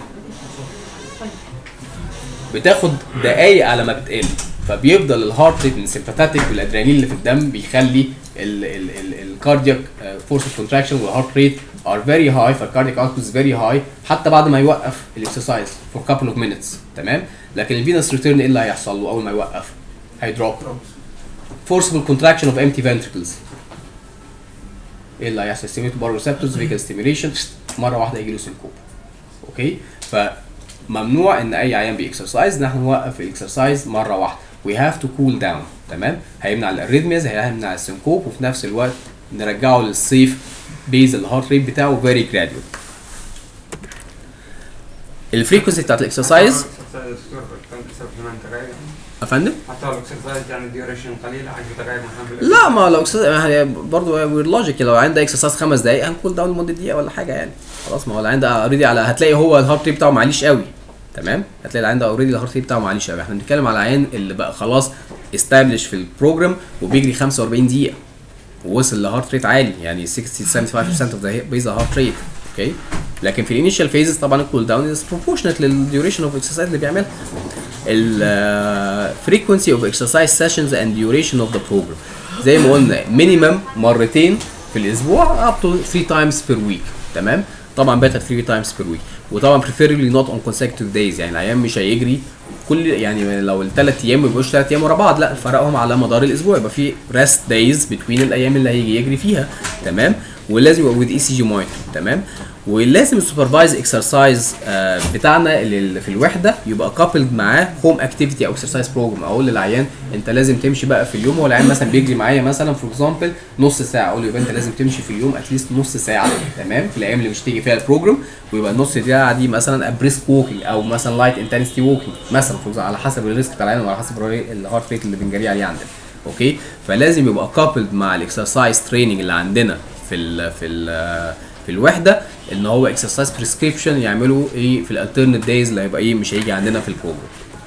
بتاخد دقايق على ما بتقل، فبيفضل الهارت ريت من السيمباثيك والادرينالين اللي في الدم بيخلي الكاردياك فورس اوف كونتراكشن والهارت ريت ار فيري هاي، فالكاردياك اوتبوت از فيري هاي حتى بعد ما يوقف الاكسرسايز فور كابل اوف مينتس. تمام لكن الفينس ريتيرن ايه اللي هيحصل له اول ما يوقف؟ هيدروب. فورسبل كونتراكشن اوف امتي فنتركلز ايه اللي هيحصل؟ ستيميوليت بار ريسبتورز فيجل ستيميوليشن مره واحده يجي له سينكوب. اوكي فممنوع ان اي عيان بيكسرسايز ان احنا نوقف الاكسرسايز مره واحده. وي هاف تو كول داون. تمام هيمنع الاريثمياز، هيمنع السينكوب، وفي نفس الوقت نرجعه للسيف بيز الهارت ريت بتاعه فيري جراديوال. الفريكونسي بتاعت الاكسرسايز افندم حتى لو اكسرسايز يعني ديوريشن قليله عشر دقائق مثلا. لا ما لو اكسرسايز برضه وير لوجيك، لو عنده اكسرسايز خمس دقائق هنكول داون لمده دقيقه ولا حاجه يعني خلاص. ما هو اللي عنده اوريدي على هتلاقي هو الهارت ريت بتاعه معليش قوي. تمام هتلاقي اللي عنده اوريدي الهارت ريت بتاعه معليش قوي. احنا بنتكلم على عيان اللي بقى خلاص استابلش في البروجرام وبيجري خمسة واربعين دقيقه ووصل لهارت ريت عالي يعني ستين سبعة وسبعين بالمية اوف ذا بيز هارت ريت. اوكي. لكن في الانيشال فيزز طبعا الكول داون از بروبورشنت للديوريشن اوف اكسرسايز اللي بيعملها. ال frequency of exercise sessions and duration of the program زي ما قلنا مينيمم مرتين في الاسبوع up to three times per week. تمام. طبعا better three times per week. وطبعا preferably not on consecutive days، يعني الايام مش هيجري كل، يعني لو الثلاث ايام ما يبقوش ثلاث ايام ورا بعض، لا فرقهم على مدار الاسبوع، يبقى في rest days between الايام اللي هيجي يجري فيها. تمام. ولازم يبقى with اي سي جي monitor. تمام. ولازم السوبرفايز اكسرسايز بتاعنا اللي في الوحده يبقى كابلد معاه هوم اكتيفيتي او اكسرسايز بروجرام. اقول للعيان انت لازم تمشي بقى في اليوم، هو العيان مثلا بيجري معايا مثلا فور اكزامبل نص ساعه، اقول له يبقى انت لازم تمشي في اليوم اتليست نص ساعه. تمام. في الايام اللي مش تيجي فيها البروجرام، ويبقى النص ساعه دي مثلا بريسك ووكينج او مثلا لايت انتنسيتي ووكينج مثلا على حسب الريسك بتاع العيان وعلى حسب الهارت ريت اللي بنجري عليه عندنا. اوكي. فلازم يبقى كابلد مع الاكسرسايز تريننج اللي عندنا في ال في ال في الوحده، ان هو اكسرسايز بريسكريبشن يعملوا ايه في الالترنت دايز اللي هيبقى ايه مش هيجي عندنا في البروجرام.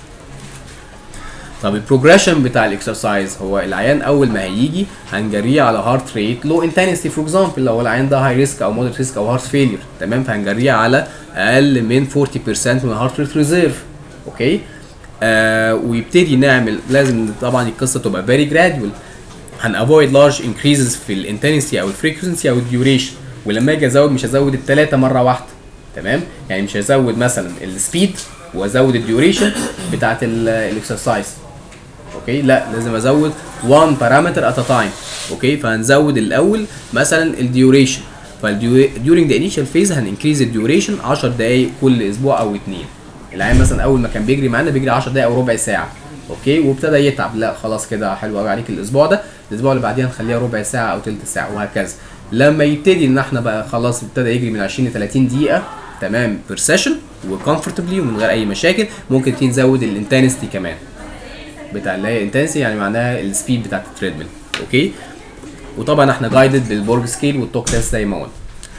طب البروجريشن بتاع الاكسرسايز، هو العيان اول ما هيجي هنجريه على هارت ريت لو انتنسيتي فور اكزامبل، لو العيان ده هاي ريسك او مودريت ريسك او هارت فيلير. تمام. فهنجريه على اقل من أربعين بالمية من الهارت ريت ريزيرف. اوكي. آه ويبتدي نعمل، لازم طبعا القصه تبقى فيري جراديوال، هنافويد لارج انكريزز في الانتنسيتي او الفريكونسي او الديوريشن. ولما اجي ازود مش هزود الثلاثه مره واحده. تمام. يعني مش هزود مثلا السبيد وازود الديوريشن بتاعت الاكسرسايز. اوكي. لا، لازم ازود one parameter at a time. اوكي. فهنزود الاول مثلا الديوريشن، فالديورينج ذا انيشال فيز هننكريز الديوريشن عشر دقائق كل اسبوع او اثنين. العيان مثلا اول ما كان بيجري معانا بيجري عشر دقائق او ربع ساعه. اوكي. وابتدى يتعب، لا خلاص كده حلو قوي عليك الاسبوع ده، الاسبوع اللي بعديها نخليها ربع ساعه او ثلث ساعه وهكذا. لما يبتدي ان احنا بقى خلاص ابتدى يجري من عشرين ل ثلاثين دقيقه تمام بير سيشن وكومفورتبلي ومن غير اي مشاكل، ممكن تيجي نزود الانتنسيتي كمان بتاع اللي هي انتنسيتي، يعني معناها السبيد بتاعت التريدميل. اوكي. وطبعا احنا جايدد بالبورج سكيل والتوك تيست زي ما قلنا.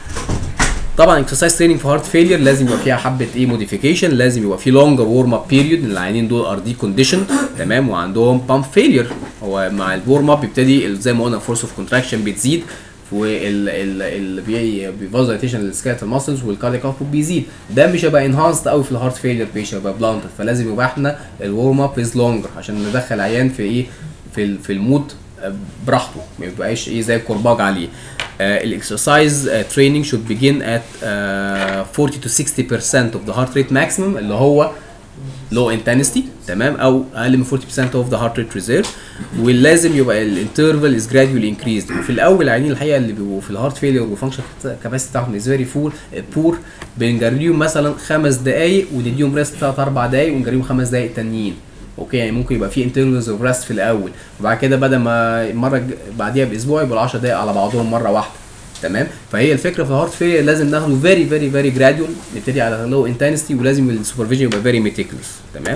طبعا اكسرسايز تريننج في هارت فيلير لازم يبقى فيها حبه ايه موديفيكيشن، لازم يبقى في لونجر وورم اب بيريود، العيانين دول ار دي كونديشن. تمام. وعندهم بامب فيلير، هو مع الورم اب بيبتدي زي ما قلنا فورس اوف كونتراكشن بتزيد، وال ال ال بيفازيتيشن للسكيلتال ماسلز والكاردياك اوتبوت بيزيد. ده مش هيبقى انهانسد قوي في الهارت فيلير بيشنت، هيبقى بلانتد. فلازم يبقى احنا الورم اب از لونجر عشان ندخل عيان في ايه في في المود براحته، ما يبقاش ايه زي الكرباج عليه. الاكسرسايز تريننج should begin at uh, forty to sixty percent of the heart rate maximum اللي هو low intensity. تمام. او اقل من forty percent of the heart rate reserve. ولازم يبقى الانترفال is gradually increased. وفي الاول العيانين الحقيقه اللي بيبقوا في الهارت فيلير والفانكشن كاباسيتي بتاعهم is very full poor بنجريهم مثلا خمس دقائق ونديهم ريست ثلاث اربع دقائق ونجريهم خمس دقائق تانيين. اوكي. يعني ممكن يبقى في انترفالز اوف ريست في الاول، وبعد كده بدل ما المره بعديها باسبوع يبقى عشر دقائق على بعضهم مره واحده. تمام. فهي الفكره في الهارت فيلير لازم ناخده فيري فيري فيري جراديوال، نبتدي على لو انتنسيتي، ولازم السوبرفيجن يبقى فيري ميتيكولس. تمام.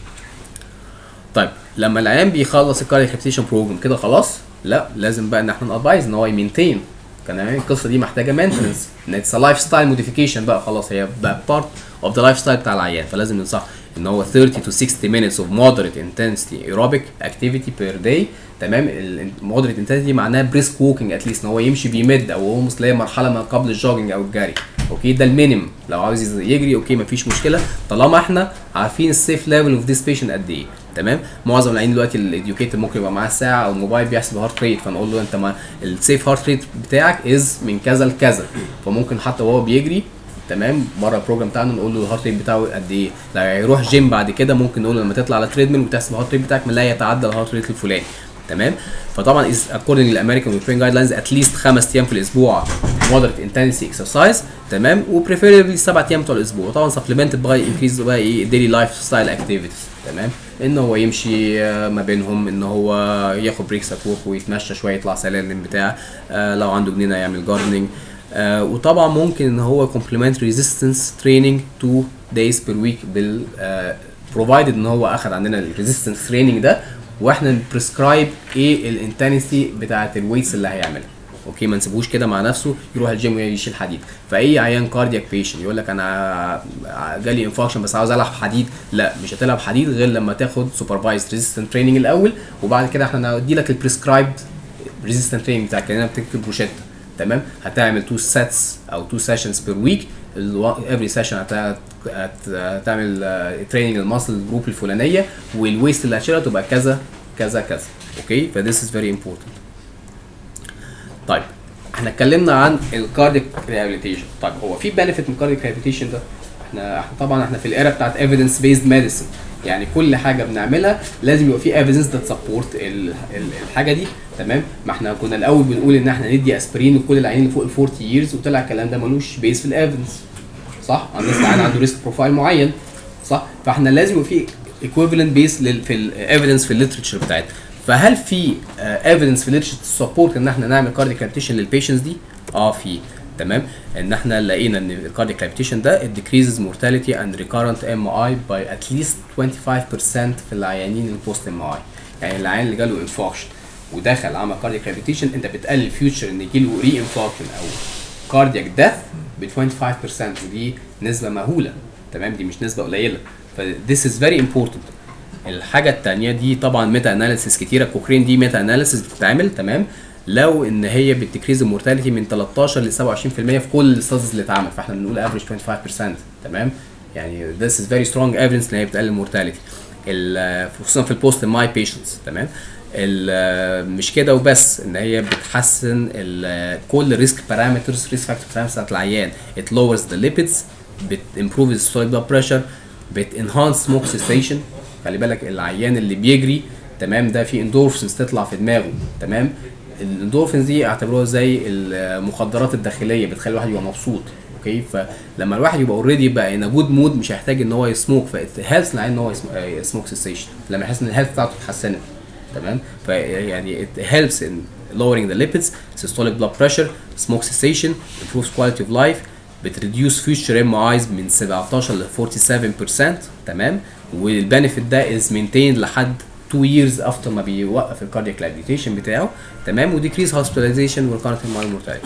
طيب لما العيان بيخلص الكاردياك ريبيتيشن بروجرام كده خلاص، لا لازم بقى ان احنا نادفايز ان هو يمينتين. كان يعني القصه دي محتاجه مينتنس، ان اتس لايف ستايل موديفيكيشن بقى خلاص، هي بقى بارت اوف ذا لايف ستايل بتاع العيان. فلازم ننصح ان هو thirty to sixty minutes of moderate intensity aerobic activity per day. تمام. المودريت انتنسيتي معناها بريسك ووكينج اتليست، ان هو يمشي بيمد او هو اللي هي مرحله ما قبل الجوجنج او الجري. اوكي. ده المينيمم. لو عاوز يجري اوكي مفيش مشكله، طالما احنا عارفين السيف ليفل اوف ذيس بيشنت قد ايه. تمام. معظم العيانين دلوقتي الاديوكيتر ممكن يبقى معاه ساعه او موبايل بيحسب هارت ريت، فنقول له انت ما السيف هارت ريت بتاعك از من كذا لكذا، فممكن حتى وهو بيجري تمام بره البروجرام بتاعنا نقول له الهارت ريت بتاعه قد ايه. لو هيروح جيم بعد كده ممكن نقول له لما تطلع على تريدميل وتحسب الهارت ريت بتاعك ما لا يتعدى الهارت ريت الفلاني. تمام. فطبعا از اكوردنج للامريكان واليوروبيان جايد لاينز اتليست خمس ايام في الاسبوع مودريت انتنسي اكسرسايز. تمام. وبريفيربلي سبع ايام بتوع الاسبوع، طبعا سبلمنتد باي انكريز بقى ايه ديلي لايف ستايل اكتيفيتيز. تمام. ان هو يمشي ما بينهم، ان هو ياخد بريكس ات ورك ويتمشى شويه، يطلع سلالم بتاع، آه لو عنده جنينه يعمل جاردنينج. آه وطبعا ممكن ان هو كومبلمنت ريزيستنس تريننج تو دايز بير ويك بال بروفايدد ان هو اخذ عندنا الريزيستنس تريننج ده، واحنا نبريسكرايب ايه الانتنسيتي بتاعه الويتس اللي هيعملها. اوكي. ما نسيبوش كده مع نفسه يروح الجيم ويشيل حديد. فاي عيان كاردياك بيشنت يقول لك انا جالي انفاكشن بس عاوز العب حديد، لا مش هتلعب حديد غير لما تاخد سوبرفايزد ريزيستنت تريننج الاول، وبعد كده احنا ندي لك البريسكرايبد ريزيستنت تريننج بتاعك كاننا بتكتب روشته. تمام، هتعمل تو سيتس او تو سيشنز بير ويك، افري سيشن هتعمل تريننج الماسل جروب الفلانيه، والويست اللي هتشيلها تبقى كذا كذا كذا. اوكي، فذس از فيري امبورتنت. طيب احنا اتكلمنا عن الكارديك ريهابيليتيشن. طيب هو في بنفيت من الكارديك ريهابيليتيشن ده؟ احنا احنا طبعا احنا في الايرا بتاعت ايفيدنس بيزد ميديسن، يعني كل حاجه بنعملها لازم يبقى في ايفيدنس ذات سبورت الحاجه دي. تمام، ما احنا كنا الاول بنقول ان احنا ندي اسبرين لكل العيانين اللي فوق ال أربعين ييرز، وطلع الكلام ده ملوش بيز في الايفيدنس، صح؟ الناس اللي عنده ريسك بروفايل معين، صح؟ فاحنا لازم يبقى في ايكويفالنت بيز في الايفيدنس في الليترشر بتاعتنا. فهل في ايفيدنس في الليترشر سبورت ان احنا نعمل كاردياك ريهابيليتيشن للبيشنتس دي؟ اه في. تمام، ان احنا لقينا ان الكاردياك ريهابيليتيشن ده it decreases mortality and recurrent ام اي by at least خمسة وعشرين بالمية في العيانين البوست ام اي. يعني العيان اللي جاله انفاركشن ودخل عمل كاردياك ريهابيليتيشن، انت بتقلل فيوتشر ان يجيله ري انفاركشن او كاردياك ديث ب خمسة وعشرين بالمية، ودي نسبه مهوله. تمام، دي مش نسبه قليله. ف this is very important. الحاجه الثانيه دي طبعا ميتا اناليسيس كتيره، كوكرين دي ميتا اناليسيس بتتعمل، تمام، لو ان هي بتكريز المورتاليتي من تلتاشر ل سبعة وعشرين بالمية في كل الستاديز اللي اتعمل، فاحنا بنقول افريج خمسة وعشرين بالمية. تمام، يعني this is very strong evidence ان هي بتقلل المورتاليتي خصوصا في البوست ماي بيشنتس. تمام، مش كده وبس، ان هي بتحسن كل ريسك بارامترز ريسك فاكتور بارامترز بتاعت العيان. it lowers the lipids، بت improve the systolic blood pressure، بت enhance smoke cessation. خلي بالك العيان اللي بيجري، تمام، ده في اندورفينز تطلع في دماغه. تمام، الاندورفينز دي اعتبروها زي المخدرات الداخليه، بتخلي الواحد يبقى مبسوط. اوكي، فلما الواحد يبقى اوريدي بقى ان جود مود مش هيحتاج ان هو يسموك، فهيلث العين ان هو يسموك سيسيشن لما يحس ان الهيلث بتاعته اتحسنت. تمام، فيعني it helps in lowering the lipids, systolic blood pressure, smoke cessation, improves quality of life, بتريديوس future ام ايز من سبعتاشر ل سبعة وأربعين بالمية. تمام، والبنفيت ده is maintained لحد two years after ما بيوقف الكاردياك ريهابيليتيشن بتاعه. تمام، وديكريز hospitalization والكارنت mortality.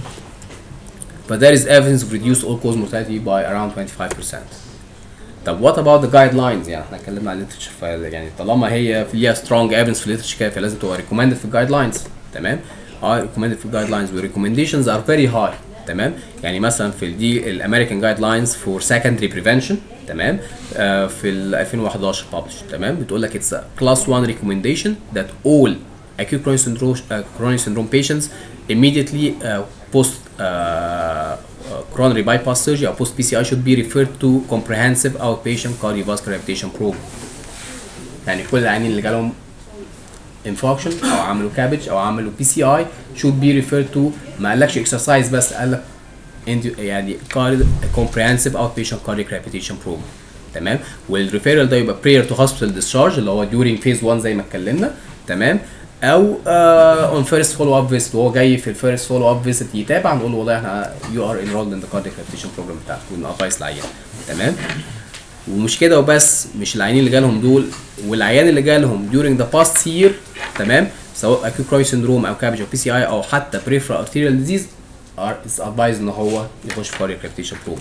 But there is evidence of reduced all cause mortality by around twenty-five percent. طب what about the guidelines؟ يعني احنا اتكلمنا عن الليترشر، يعني طالما هي ليها strong evidence في الليترشر كده فلازم تبقى recommended في الجايدلاينز. تمام، اه recommended في الجايدلاينز و recommendations are very high. تمام، يعني مثلا في دي الامريكان جايدلاينز فور secondary prevention، تمام، آه في ال ألفين وحداشر published. تمام، بتقول لك it's a class one recommendation that all acute coronary syndrome uh, coronary syndrome patients immediately uh, post uh, uh, coronary bypass surgery or post P C I should be referred to comprehensive outpatient cardiovascular rehabilitation program. يعني كل العيانين اللي جالهم infarction او عملوا كابج او عملوا بي سي اي should be referred to، ما قالكش exercise بس، قال لك يعني comprehensive outpatient cardiac rehabilitation program. تمام، والريفيرال ده يبقى prior to hospital discharge اللي هو during phase one زي ما اتكلمنا. تمام، او uh, on first follow up visit، وهو جاي في الفيرست follow up visit يتابع، نقول له والله احنا you are enrolled in the cardiac rehabilitation program بتاعك، ونقايس العيان. تمام، ومش كده وبس، مش العيانين اللي جالهم دول، والعيان اللي جالهم during the past year، تمام، سواء acute coronary syndrome او كابج او بي سي اي او حتى peripheral arterial disease are is advised ان هو يخش في cardiac rehabilitation program.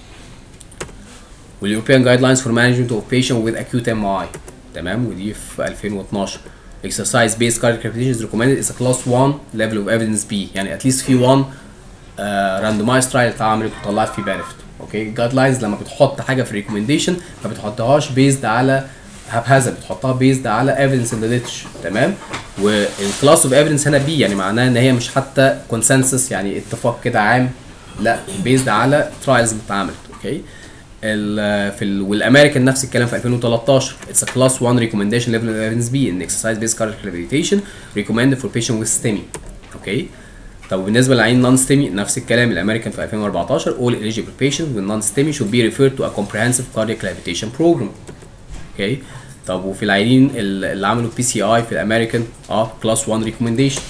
واليوروبيان guidelines for management of patient with acute ام اي، تمام، ودي في ألفين واتناشر. exercise based cardiac rehabilitation is recommended is a class one level of evidence B، يعني at least في one uh, randomized trial اتعملت وطلعت فيه benefit. اوكي، guidelines لما بتحط حاجه في recommendation ما بتحطهاش based على haphazard، بتحطها based على evidence in the literature. تمام، والكلاس اوف evidence هنا B، يعني معناها ان هي مش حتى consensus يعني اتفاق كده عام، لا based على trials اتعملت. اوكي، ال في ال والامريكان نفس الكلام في ألفين وتلتاشر it's a class one recommendation level of evidence B in exercise based cardiac rehabilitation recommended for patient with STEMI. اوكي، طب بالنسبه للعين نون ستيمي نفس الكلام، الامريكان في ألفين وأربعتاشر all eligible patients with non STEMI should be referred to a comprehensive cardiac rehabilitation program. اوكي، طب وفي العيانين اللي عملوا بي سي اي في الامريكان اه class one recommendation.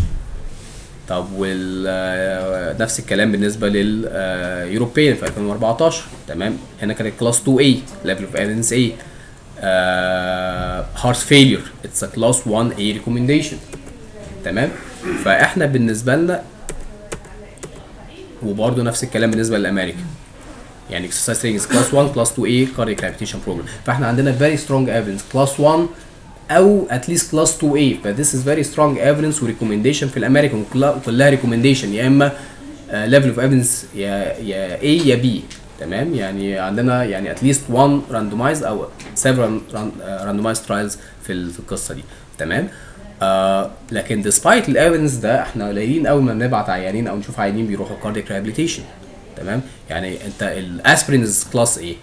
طب وال نفس الكلام بالنسبه لليوروبيان في ألفين وأربعتاشر. تمام، هنا كانت كلاس تو A level of evidence A. heart failure it's a class one A recommendation. تمام، فاحنا بالنسبه لنا وبرده نفس الكلام بالنسبه للامريكان، يعني exercise training is class one class two A cardiac rehabilitation program. فاحنا عندنا very strong evidence class one او اتليست كلاس تو اي. ف this is very strong evidence و recommendation في الامريكان كلها recommendation يا اما level of evidence يا يا A يا B. تمام، يعني عندنا يعني at least one randomized او several randomized trials في في القصه دي. تمام. آه لكن despite الايفيدنس ده احنا قليلين قوي ما بنبعت عيانين او نشوف عيانين بيروحوا cardiac rehabilitation. تمام، يعني انت الاسبرين از كلاس ايه؟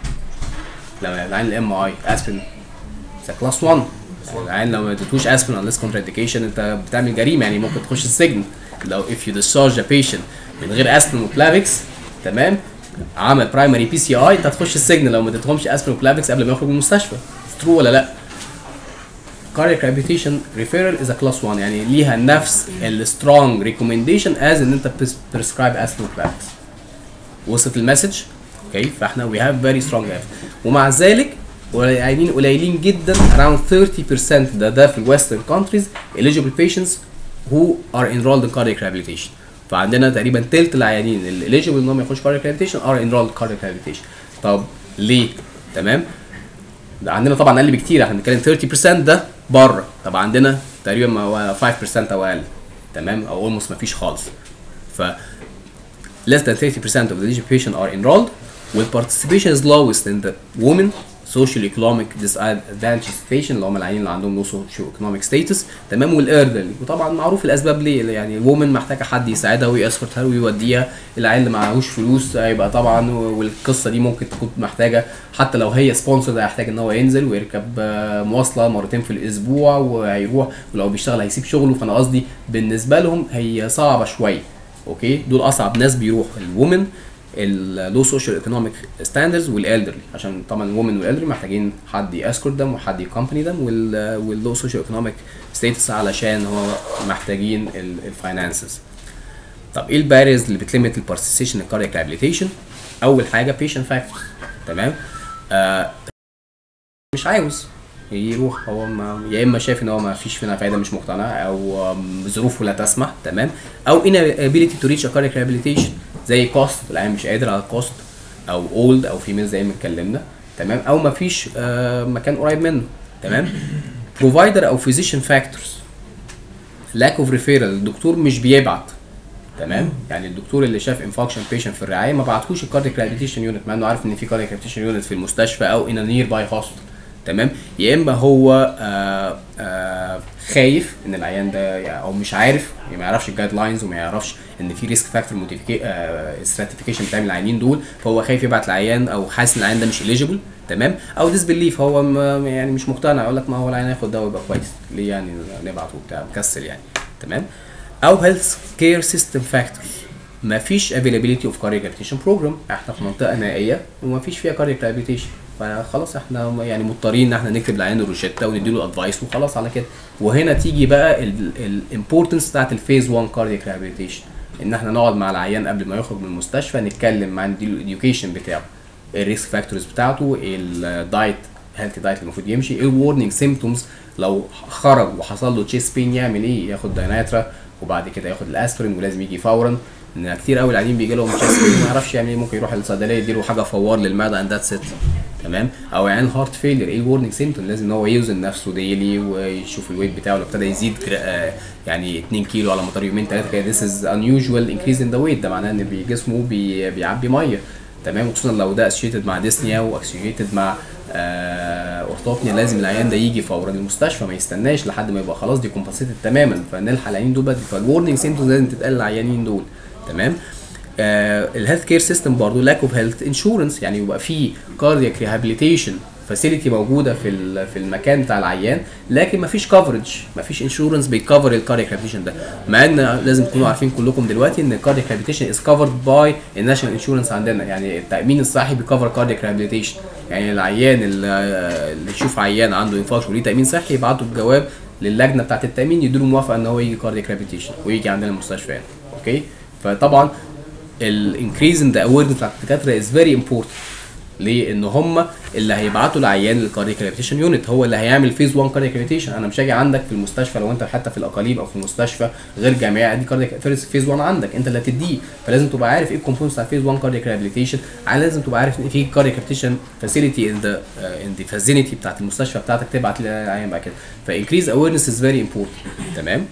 لما العين الام اي اسبرين كلاس واحد، العين لو ما اديتوش اسبرين unless contraindication انت بتعمل جريمه، يعني ممكن تخش السجن. لو if you discharge a patient من غير اسبرين وبلافيكس، تمام، عمل برايمري بي سي اي، انت هتخش السجن لو ما اديتهمش اسبرين وبلافيكس قبل ما يخرج من المستشفى. ترو ولا لا؟ cardiac rehabilitation referral is a class one، يعني ليها نفس ال strong recommendation as ان انت prescribe aspirin وبلافيكس. وصلت المسج؟ اوكي، فاحنا we have very strong evidence. ومع ذلك قليلين قليلين جدا around thirty percent ده ده في الويسترن countries eligible patients who are enrolled in cardiac rehabilitation. فعندنا تقريبا تلت العيانين اللي eligible انهم يخشوا cardiac rehabilitation are enrolled in cardiac rehabilitation. طب ليه؟ تمام؟ ده عندنا طبعا اقل بكتير، احنا بنتكلم thirty percent ده بره. طب عندنا تقريبا five percent او اقل. تمام، او almost ما فيش خالص. ف less than thirty percent of the eligible patients are enrolled, while participation is lowest in the women socio-economic disadvantaged patient اللي هم العيانين اللي عندهم low socio-economic status. تمام، والالدرلي. وطبعا معروف الاسباب ليه، يعني الومن محتاجه حد يساعدها ويسكرتها ويوديها، العيال اللي معهوش فلوس هيبقى طبعا، والقصه دي ممكن تكون محتاجه حتى لو هي سبونسر هيحتاج ان هو ينزل ويركب مواصله مرتين في الاسبوع وهيروح، ولو بيشتغل هيسيب شغله. فانا قصدي بالنسبه لهم هي صعبه شويه. اوكي، دول اصعب ناس بيروحوا، الومن، اللو سوشيال ايكونوميك ستاندرز، والالدرلي، عشان طبعا الومن والالدرلي محتاجين حد ياسكورت دم وحد يكمباني دم، واللو سوشيال ايكونوميك ستاتس علشان هو محتاجين الفاينانسز. طب ايه الباريرز اللي بتليمت البارتيسيشن ان كاردياك ريهابيليتيشن؟ اول حاجه بيشنت فاكتورز. تمام، آه مش عاوز يروح، هو ما يا اما شايف ان هو ما فيش فينا فايده، مش مقتنع، او ظروفه لا تسمح. تمام، او inability to reach a cardiac rehabilitation زي كوست، العيان مش قادر على الكوست، او اولد او فيميل زي ما اتكلمنا. تمام، او ما فيش آه مكان قريب منه. تمام، بروفايدر او فيزيشن فاكتورز، lack of referral، الدكتور مش بيبعت. تمام، يعني الدكتور اللي شاف انفاكشن بيشنت في الرعايه ما بعتهوش الكاردياك ريهابيليتيشن يونت مع انه عارف ان في كاردياك ريهابيليتيشن يونت في المستشفى او ان نير باي هوسبيتال. تمام، يا اما هو آآ آآ خايف ان العيان ده او مش عارف، يعني ما يعرفش الجايد لاينز وما يعرفش ان في ريسك فاكتور ستراتيفيكيشن بتاع العيانين دول، فهو خايف يبعت العيان او حاسس ان العيان ده مش اليجيبل. تمام، او ديس بليف، هو يعني مش مقتنع، يقول لك ما هو العيان هياخد دواء يبقى كويس، ليه يعني نبعته وبتاع، مكسل يعني. تمام، او هيلث كير سيستم فاكتورز، ما فيش افيلابيلتي اوف كاردياك ريهابيليتيشن بروجرام، احنا في منطقه نائيه وما فيش فيها كاردياك ريهابيليتيشن، فخلاص احنا يعني مضطرين ان احنا نكتب للعيان الروشته ونديله ادفايس وخلاص على كده. وهنا تيجي بقى الامبورتنس بتاعت الفيز واحد كاردياك ريهابيليتيشن، ان احنا نقعد مع العيان قبل ما يخرج من المستشفى، نتكلم معاه، نديله الاديوكيشن بتاعه، الريسك فاكتورز بتاعته، الدايت، هيلثي دايت المفروض يمشي، ايه الورنينج سيمبتومز، لو خرج وحصل له تشيست بين يعمل ايه، ياخد دايناترا وبعد كده ياخد الاسبرين ولازم يجي فورا، ان كتير قوي العيانين بيجي لهم تشيست بين ما يعرفش يعمل ايه، ممكن يروح للصيدليه يديله حاجه فوار للمعده اند ذاتس ات. تمام، او عيان هارت فيلير، ايه الورنينج سيمبتوم، لازم ان هو يوزن نفسه ديلي ويشوف الويت بتاعه، لو ابتدى يزيد يعني اتنين كيلو على مدار يومين ثلاثه كده، this is unusual increase in the weight، ده معناه ان جسمه بي بيعبي ميه. تمام، وخصوصا لو ده اسوشيتد مع ديسنيا واسوشيتد مع اورثوبنيا، لازم العيان ده يجي فورا المستشفى، ما يستناش لحد ما يبقى خلاص دي كومبنسيتد تماما، فنلحق العيانين دول بدري. فالورنينج سيمبتومز لازم تتقال للعيانين دول. تمام، الهيلث كير سيستم برضه لاك اوف هيلث انشورنس، يعني يبقى في كاردياك ريهابيليتيشن فاسيلتي موجوده في في المكان بتاع العيان، لكن مفيش كفرج، مفيش انشورنس بيكفر الكاردياك ريهابيليتيشن ده، مع ان لازم تكونوا عارفين كلكم دلوقتي ان الكاردياك ريهابيليتيشن از كفرد باي الناشونال انشورنس عندنا، يعني التامين الصحي بيكفر كاردياك ريهابيليتيشن، يعني العيان اللي يشوف عيان عنده انفاكشن وليه تامين صحي يبعتوا الجواب للجنه بتاعه التامين يديله موافقه ان هو يجي كاردياك ريهابيليتيشن ويجي عندنا المستشفى يعني. اوكي، فطبعا الانكريز ان ذا اويرنس بتاعت الدكاتره از فيري امبورتنت. ليه؟ ان هم اللي هيبعتوا العيان للكاردياك ريهابيليتيشن يونت، هو اللي هيعمل فيز واحد كاردياك ريهابيليتيشن. انا مش هاجي عندك في المستشفى لو انت حتى في الاقاليم او في المستشفى غير جامعي ادي كاردياك فيز واحد عندك، انت اللي هتديه، فلازم تبقى عارف ايه الكومبوننتس بتاع فيز واحد كاردياك ريهابيليتيشن، لازم تبقى عارف ان في كاردياك ريهابيليتيشن فاسيلتي ان ذا ان ذا فاسيلتي بتاعت المستشفى بتاعتك تبعت للعيان بعد كده. فانكريز اويرنس از فيري امبورتنت. تمام.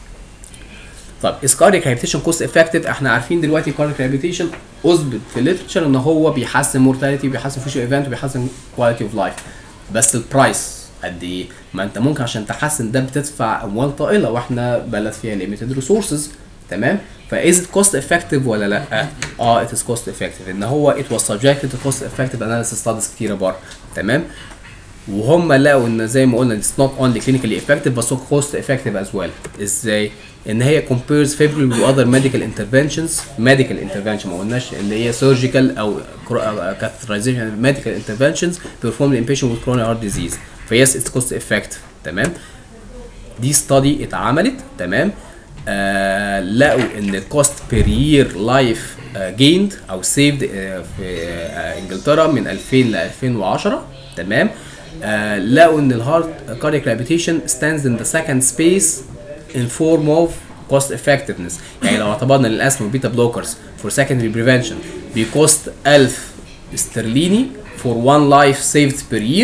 طب از كاردياك ريهابيليتيشن كوست افكتيف؟ احنا عارفين دلوقتي كاردياك ريهابيليتيشن اثبت في الليترشر ان هو بيحسن مورتاليتي وبيحسن فيوتشر ايفنت وبيحسن كواليتي اوف لايف، بس البرايس قد ايه؟ ما انت ممكن عشان تحسن ده بتدفع اموال طائله واحنا بلد فيها ليميتد ريسورسز. تمام. فاز كوست افكتيف ولا لا؟ اه ات از كوست افكتيف، ان هو ات واز سبجكتد تو كوست افكتيف اناليسيس ستاديز كتيره بره. تمام. وهم لقوا ان زي ما قلنا اتس نوت اونلي كلينيكالي افكتيف بس كوست افكتيف از ويل. ازاي؟ ان هي compares favorably with other medical interventions medical intervention ما قلناش اللي هي surgical او catheterization medical interventions performed in patient with coronary heart disease. فيس it's cost effective. تمام. دي study اتعملت. تمام. آه لقوا ان الكوست بير يير لايف جيند او سيفد آه في آه انجلترا من ألفين ل ألفين وعشرة. تمام. آه لقوا ان الهارت cardiac rehabilitation stands in the second space in form of cost effectiveness. يعني لو اعتبرنا الاسم بيتا بلوكرز for secondary prevention بيكوست ألف استرليني for one life saved per year،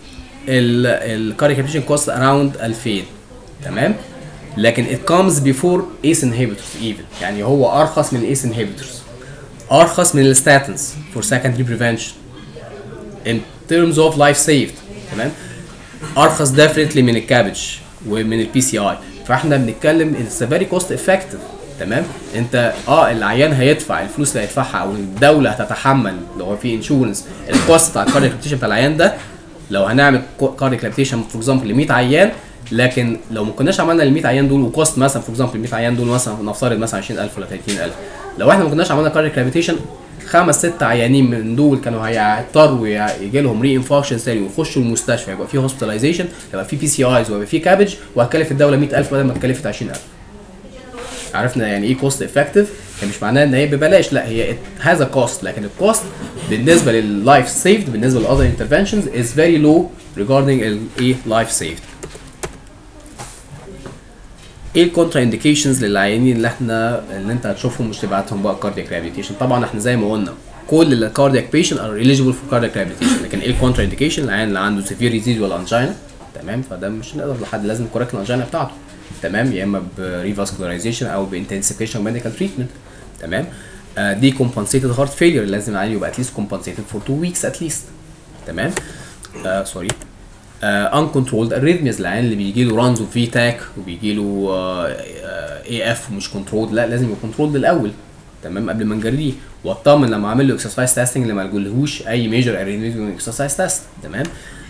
ال cardiac rehabilitation cost around ألفين. تمام. لكن it comes before A C E inhibitors even، يعني هو ارخص من ال A C E inhibitors، ارخص من الستاتنز for secondary prevention in terms of life saved. تمام. ارخص definitely من الكابج ومن البي سي اي. فاحنا بنتكلم اتس فيري كوست افكتيف. تمام. انت اه العيان هيدفع الفلوس اللي هيدفعها او الدوله هتتحمل لو هو في انشورنس الكوست بتاع الكاردياك ريهابيليتيشن بتاع العيان ده لو هنعمل كاردياك ريهابيليتيشن فور اكزامبل ل مية عيان. لكن لو ما كناش عملنا ال مية عيان دول وكوست مثلا فور اكزامبل ال مية عيان دول مثلا نفترض مثلا عشرين ألف ولا تلاتين ألف، لو احنا ما كناش عملنا كاردياك ريهابيليتيشن خمس ست عيانين من دول كانوا هيضطروا يجي لهم ري انفاركشن ثاني ويخشوا المستشفى، يبقى في هوسبيتاليزيشن، يبقى في بي سي ايز، ويبقى في كابج، وهتكلف الدوله مية ألف بدل ما تكلفت عشرين ألف. عرفنا يعني ايه كوست افكتيف؟ يعني مش معناها ان هي ببلاش، لا هي هذا كوست، لكن الكوست بالنسبه لللايف سيفد بالنسبه للاذر انترفنشنز از فيري لو ريجاردنج الايه لايف سيفد. ايه الكونترا انديكيشنز للعيانين اللي احنا اللي انت هتشوفهم مش تبعتهم بقى كاردياك ريهابيليتيشن؟ طبعا احنا زي ما قلنا كل الكاردياك بيشنت ار اليجيبل فور كاردياك ريهابيليتيشن، لكن ايه الكونترا انديكيشن؟ العيان اللي عنده سيفير ريزيدوال انجينا. تمام. فده مش هنقدر لحد لازم كوريكت الانجينا بتاعته. تمام. يا اما بريفاسكولاريزيشن او بانتنسيفيكيشن ميديكال تريتمنت. تمام. دي كومبنسيتد هارت فيلير لازم العيان يبقى اتليست كومبنسيتد فور تو ويكس اتليست. تمام. آه سوري uncontrolled arrhythmias، العيان اللي بيجي له رانز وفي تاك وبيجي له اي اف ومش كنترول، لا لازم يبقى كنترول الاول. تمام. قبل ما نجريه واطمن لما اعمل له اكسرسايز تيستنج اللي ما لقولهوش اي ميجر arrhythmias اكسرسايز تيست. تمام.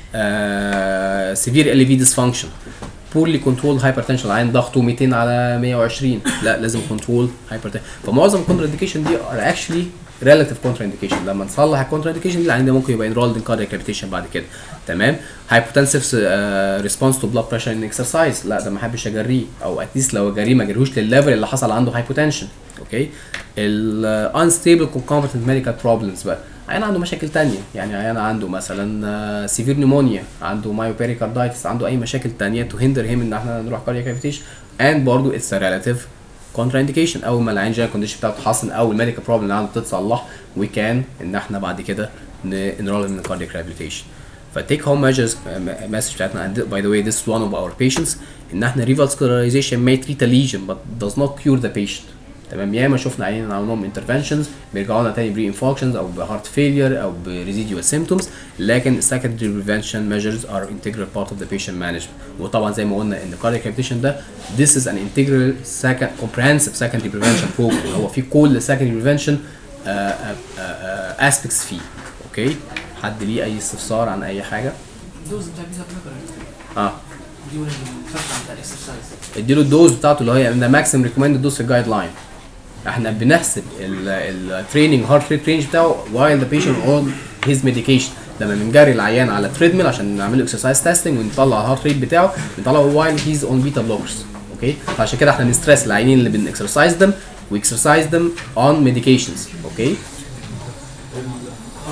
سيفير ال في ديسفانكشن، بورلي كنترول هايبرتنشن، العيان ضغطه ميتين على مية وعشرين، لا لازم كنترول هايبرتنشن. فمعظم الكونترا انديكيشن دي ار اكشلي ريلاتيف كونترا انديكيشن، لما نصلح الكونترا انديكيشن دي العيان ده ممكن يبقى انرولد ان كاردياك ريهابيليتيشن بعد كده. تمام. هايبوتنسيف ريسبونس تو بلاد بريشر ان اكسرسايز، لا ده ما احبش اجريه، او اتليست لو اجريه ما اجريهوش للليفل اللي حصل عنده هايبوتنشن. اوكي. الانستيبل كونكومبتنت ميديكال بروبلمز بقى، عيان عنده مشاكل تانية، يعني عيان عنده مثلا سيفير نيمونيا، عنده مايوبيريكاردايتس، عنده اي مشاكل تانية تو هندر هيم ان احنا نروح كاردياك ريهابيليتيشن. اند برضه اتس ريلاتيف كونترا انديكيشن، اول ما العين جاي الكونديشن بتاعته تتحسن او الميديكال بروبلم اللي عنده تتصلح وي كان ان احنا بعد كده نرول من كاردياك ريهابيليتيشن. فتيك هوم ميجرز مسج بتاعتنا باي ذا واي ذس وان اوف اور بيشنتس ان احنا ريفاسكولاريزيشن may treat a lesion but does not cure the patient. تمام. ياما شفنا عيانين عملوا انترفنشنز بيرجعوا لنا تاني بري انفاركشنز او بهارت فيلير او بريزيديوال سيمبتومز، لكن secondary prevention measures are integral part of the patient management. وطبعا زي ما قلنا ان cardiac rehabilitation ده this is an integral second comprehensive secondary prevention program، هو في كل secondary prevention uh, uh, uh, aspects فيه. اوكي. حد ليه اي استفسار عن اي حاجه؟ الدوز بتاع بيتا بلوكر اه اديله الفتره بتاع الاكسرسايز، اديله الدوز بتاعته اللي هي ماكسيمم ريكومندد دوز في الجايد لاين. احنا بنحسب التريننج هارت ريت رينج بتاعه while the patient on his medication. لما بنجري العيان على تريدميل عشان نعمل له اكسرسايز تيستنج ونطلع الهارت ريت بتاعه بنطلعه while he's on beta blockers. اوكي. فعشان كده احنا بنستريس العيانين اللي بنكسرسايز them we exercise them on medications. اوكي. حضرتك بتقول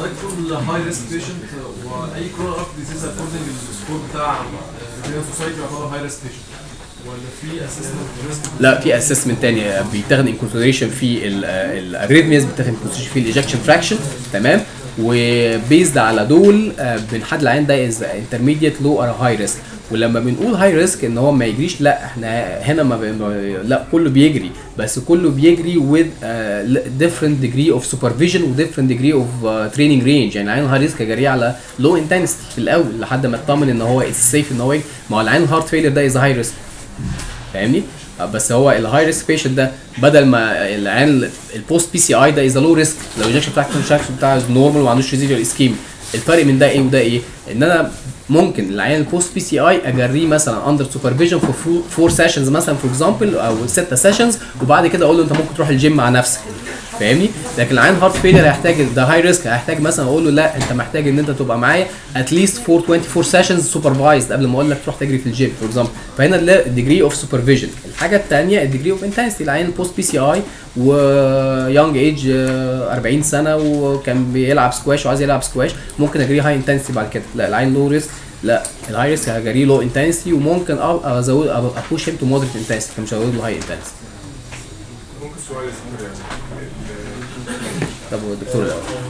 هاي ريسك بيشنت واي كرونيك ارت ديزيز اكوردنج للسكور بتاع الريال سوسايتي يعتبر هاي ريسك بيشنت ولا في اسسمنت ريسك؟ لا في اسسمنت تاني بيتاخد ان كونسيدريشن في الاريثمياز، بيتاخد ان كونسيدريشن في الايجكشن فراكشن، تمام، وبيزد على دول بنحدد العين ده از انترميديت لو اور هاي ريسك. ولما بنقول هاي ريسك ان هو ما يجريش، لا احنا هنا ما لا كله بيجري، بس كله بيجري with uh, different degree of supervision و different degree of uh, training range. يعني العين هاي ريسك جري على low intensity في الاول لحد ما اطمن ان هو it's safe ان هو يجري. ما هو العين هارت فيلير ده از هاي ريسك، فاهمني؟ بس هو الهاي ريسك بيشنت ده بدل ما العين البوست بي سي اي ده از لو ريسك، لو الانجكشن بتاعك الشكل بتاعه نورمال وما عندوش ريزيدوال اسكيم. الفرق من ده ايه وده ايه؟ ان انا ممكن العيان البوست بي سي اي اجريه مثلا اندر سوبرفيجن فور فور سيشنز مثلا فور اكزامبل او ستة سيشنز، وبعد كده اقول له انت ممكن تروح الجيم مع نفسك، فاهمني؟ لكن العيان هارت فيلير هيحتاج ده هاي ريسك، هيحتاج مثلا اقول له لا انت محتاج ان انت تبقى معايا اتليست فور اربعة وعشرين سيشنز سوبرفايزد قبل ما اقول لك تروح تجري في الجيم فور اكزامبل. فهنا الديجري اوف سوبرفيجن. الحاجه الثانيه الديجري اوف انتنسيتي. العيان البوست بي سي اي ويونج ايج أربعين سنه وكان بيلعب سكواش وعايز يلعب سكواش، ممكن اجري هاي انتنسيتي بعد كده. لا العيان لو ريسك، لا الهاي ريسك هجري لو انتنسيتي وممكن ازود ابوش هيم تو مودريت انتنسيتي، فمش هزود له هاي انتنسيتي. ممكن سؤال يا يعني طب الدكتور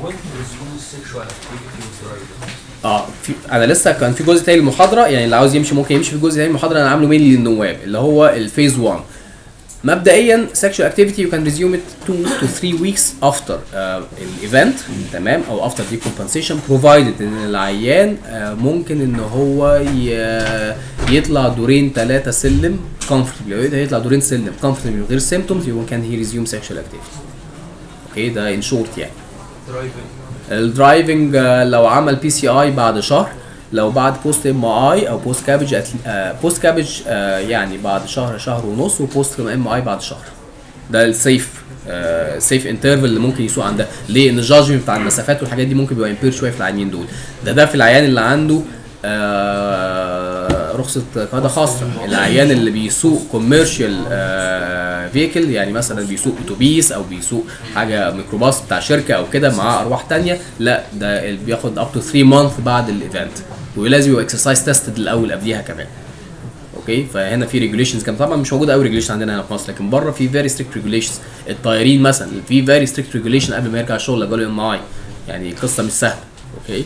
اه في انا لسه كان في جزء تاني المحاضره، يعني اللي عاوز يمشي ممكن يمشي في الجزء تاني المحاضره انا عامله مينلي للنواب اللي هو الفيز واحد. مبدئيا sexual activity you can resume it two to three weeks after uh, الايفنت، تمام، او after decompensation provided ان العيان uh, ممكن ان هو يطلع دورين ثلاثه سلم comfortably، يطلع دورين سلم comfortably من غير symptoms you can he resume sexual activity. اوكي ده ان شورت يعني. الدرايفنج لو عمل بي سي اي بعد شهر، لو بعد بوست ام اي او بوست كابج بوست كابج يعني بعد شهر شهر ونص، وبوست ام اي بعد شهر. ده السيف سيف انترفال اللي ممكن يسوق عندها. ليه؟ ان الجادجمنت بتاع المسافات والحاجات دي ممكن بيبقى امبير شويه في العيانين دول. ده ده في العيان اللي عنده آه رخصه قياده خاصه. العيان اللي بيسوق كوميرشال آه فيكل، يعني مثلا بيسوق اتوبيس او بيسوق حاجه ميكروباص بتاع شركه او كده معاه ارواح ثانيه، لا ده بياخد اب تو ثلاثة مانث بعد الايفنت، ولازم يبقى اكسرسايز تيستد الاول قبليها كمان. اوكي فهنا في ريجوليشنز كان طبعا مش موجوده قوي ريجوليشن عندنا هنا في مصر، لكن بره في فيري ستريكت ريجوليشنز. الطيارين مثلا في فيري ستريكت ريجوليشن قبل ما يرجع الشغل لو جاله ام اي، يعني قصه مش سهله. اوكي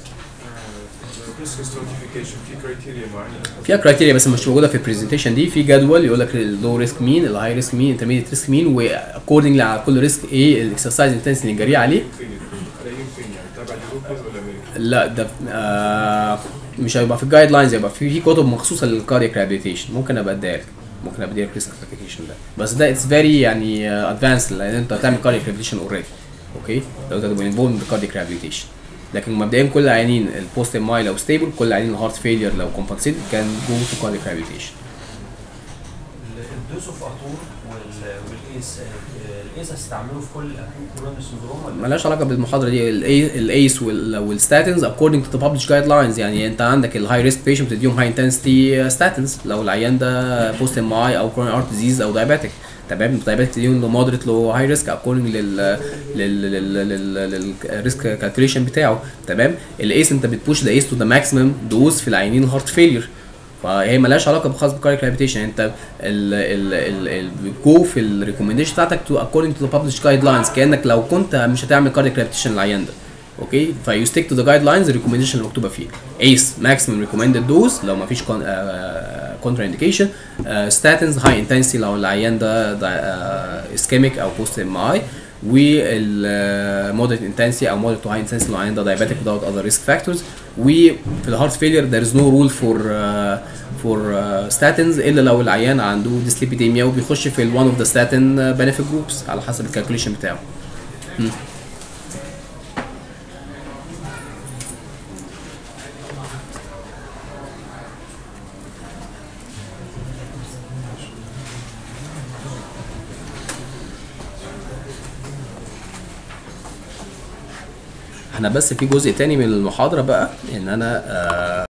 فيها كرايتيريا بس مش موجوده في البرزنتيشن دي. في جدول يقول لك اللو ريسك مين، الهاي ريسك مين، انترميديت ريسك مين، واكوردنجلي على كل ريسك ايه الاكسرسايز انتنسيتي اللي جاريه عليه. لا ده آه مش هيبقى في الجايد لاينز، هيبقى في في كتب مخصوصه للكاردياك ريهابيليتيشن، ممكن ابقى اديها لك، ممكن ابقى اديها لك ريسك كلاسيفيكيشن ده، بس ده اتس فيري يعني ادفانس لان انت هتعمل كاردياك ريهابيليتيشن اوريدي. اوكي لو انت تبقى انفولد بالكاردياك ريهابيليتيشن. لكن مبدئيا كل العيانين البوست ام اي لو ستيبل، كل العيانين الهارت فيلير لو كومبنسيتد كان جو تو كاردياك ريهابيليتيشن. الدوز اوف اتور والايس، الايس هتستعمله في كل الاكيوت كورونري سندروم ولا مالهاش علاقه بالمحاضره دي. الايس والستاتنز according to the published guidelines. يعني انت عندك الهاي ريسك بيشنت بتديهم هاي انتنسيتي ستاتنز لو العيان ده بوست ام اي او كورونري ارت ديزيز او دايابيتك، تمام. الدايابيتك تديهم لو مودريت لو هاي ريسك according لل لل للريسك كالكوليشن بتاعه، تمام. الايس انت بتبوش ذا ايس تو ذا ماكسيمم دوز في العيانين الهارت فيلير، فهي مالهاش علاقه بخاص بالكاردياك ريهابيليتيشن. انت ال ال ال بتجو في الريكومنديشن بتاعتك تو اكوردنج تو ذا ببلشد جايد لاينز، كانك لو كنت مش هتعمل كاردياك ريهابيليتيشن للعيان ده. اوكي فيو ستيك تو ذا جايد لاينز الريكومنديشن اللي مكتوبه فيه. ايس ماكسيمم ريكومندد دوز لو ما فيش كونترا انديكيشن، ستاتنز هاي انتنسيتي لو العيان ده اسكيميك او بوست ام اي، والمودريت انتنسيتي او مودريت تو هاي انتنسيتي لو العيان ده دايابيتك without other risk factors. وفي الهارت فيلير there is no rule for uh, for uh, statins الا لو العيان عنده dyslipidemia وبيخش في ال one of the statin benefit groups على حسب الكالكوليشن بتاعه. م. احنا بس في جزء تاني من المحاضرة بقى ان انا آه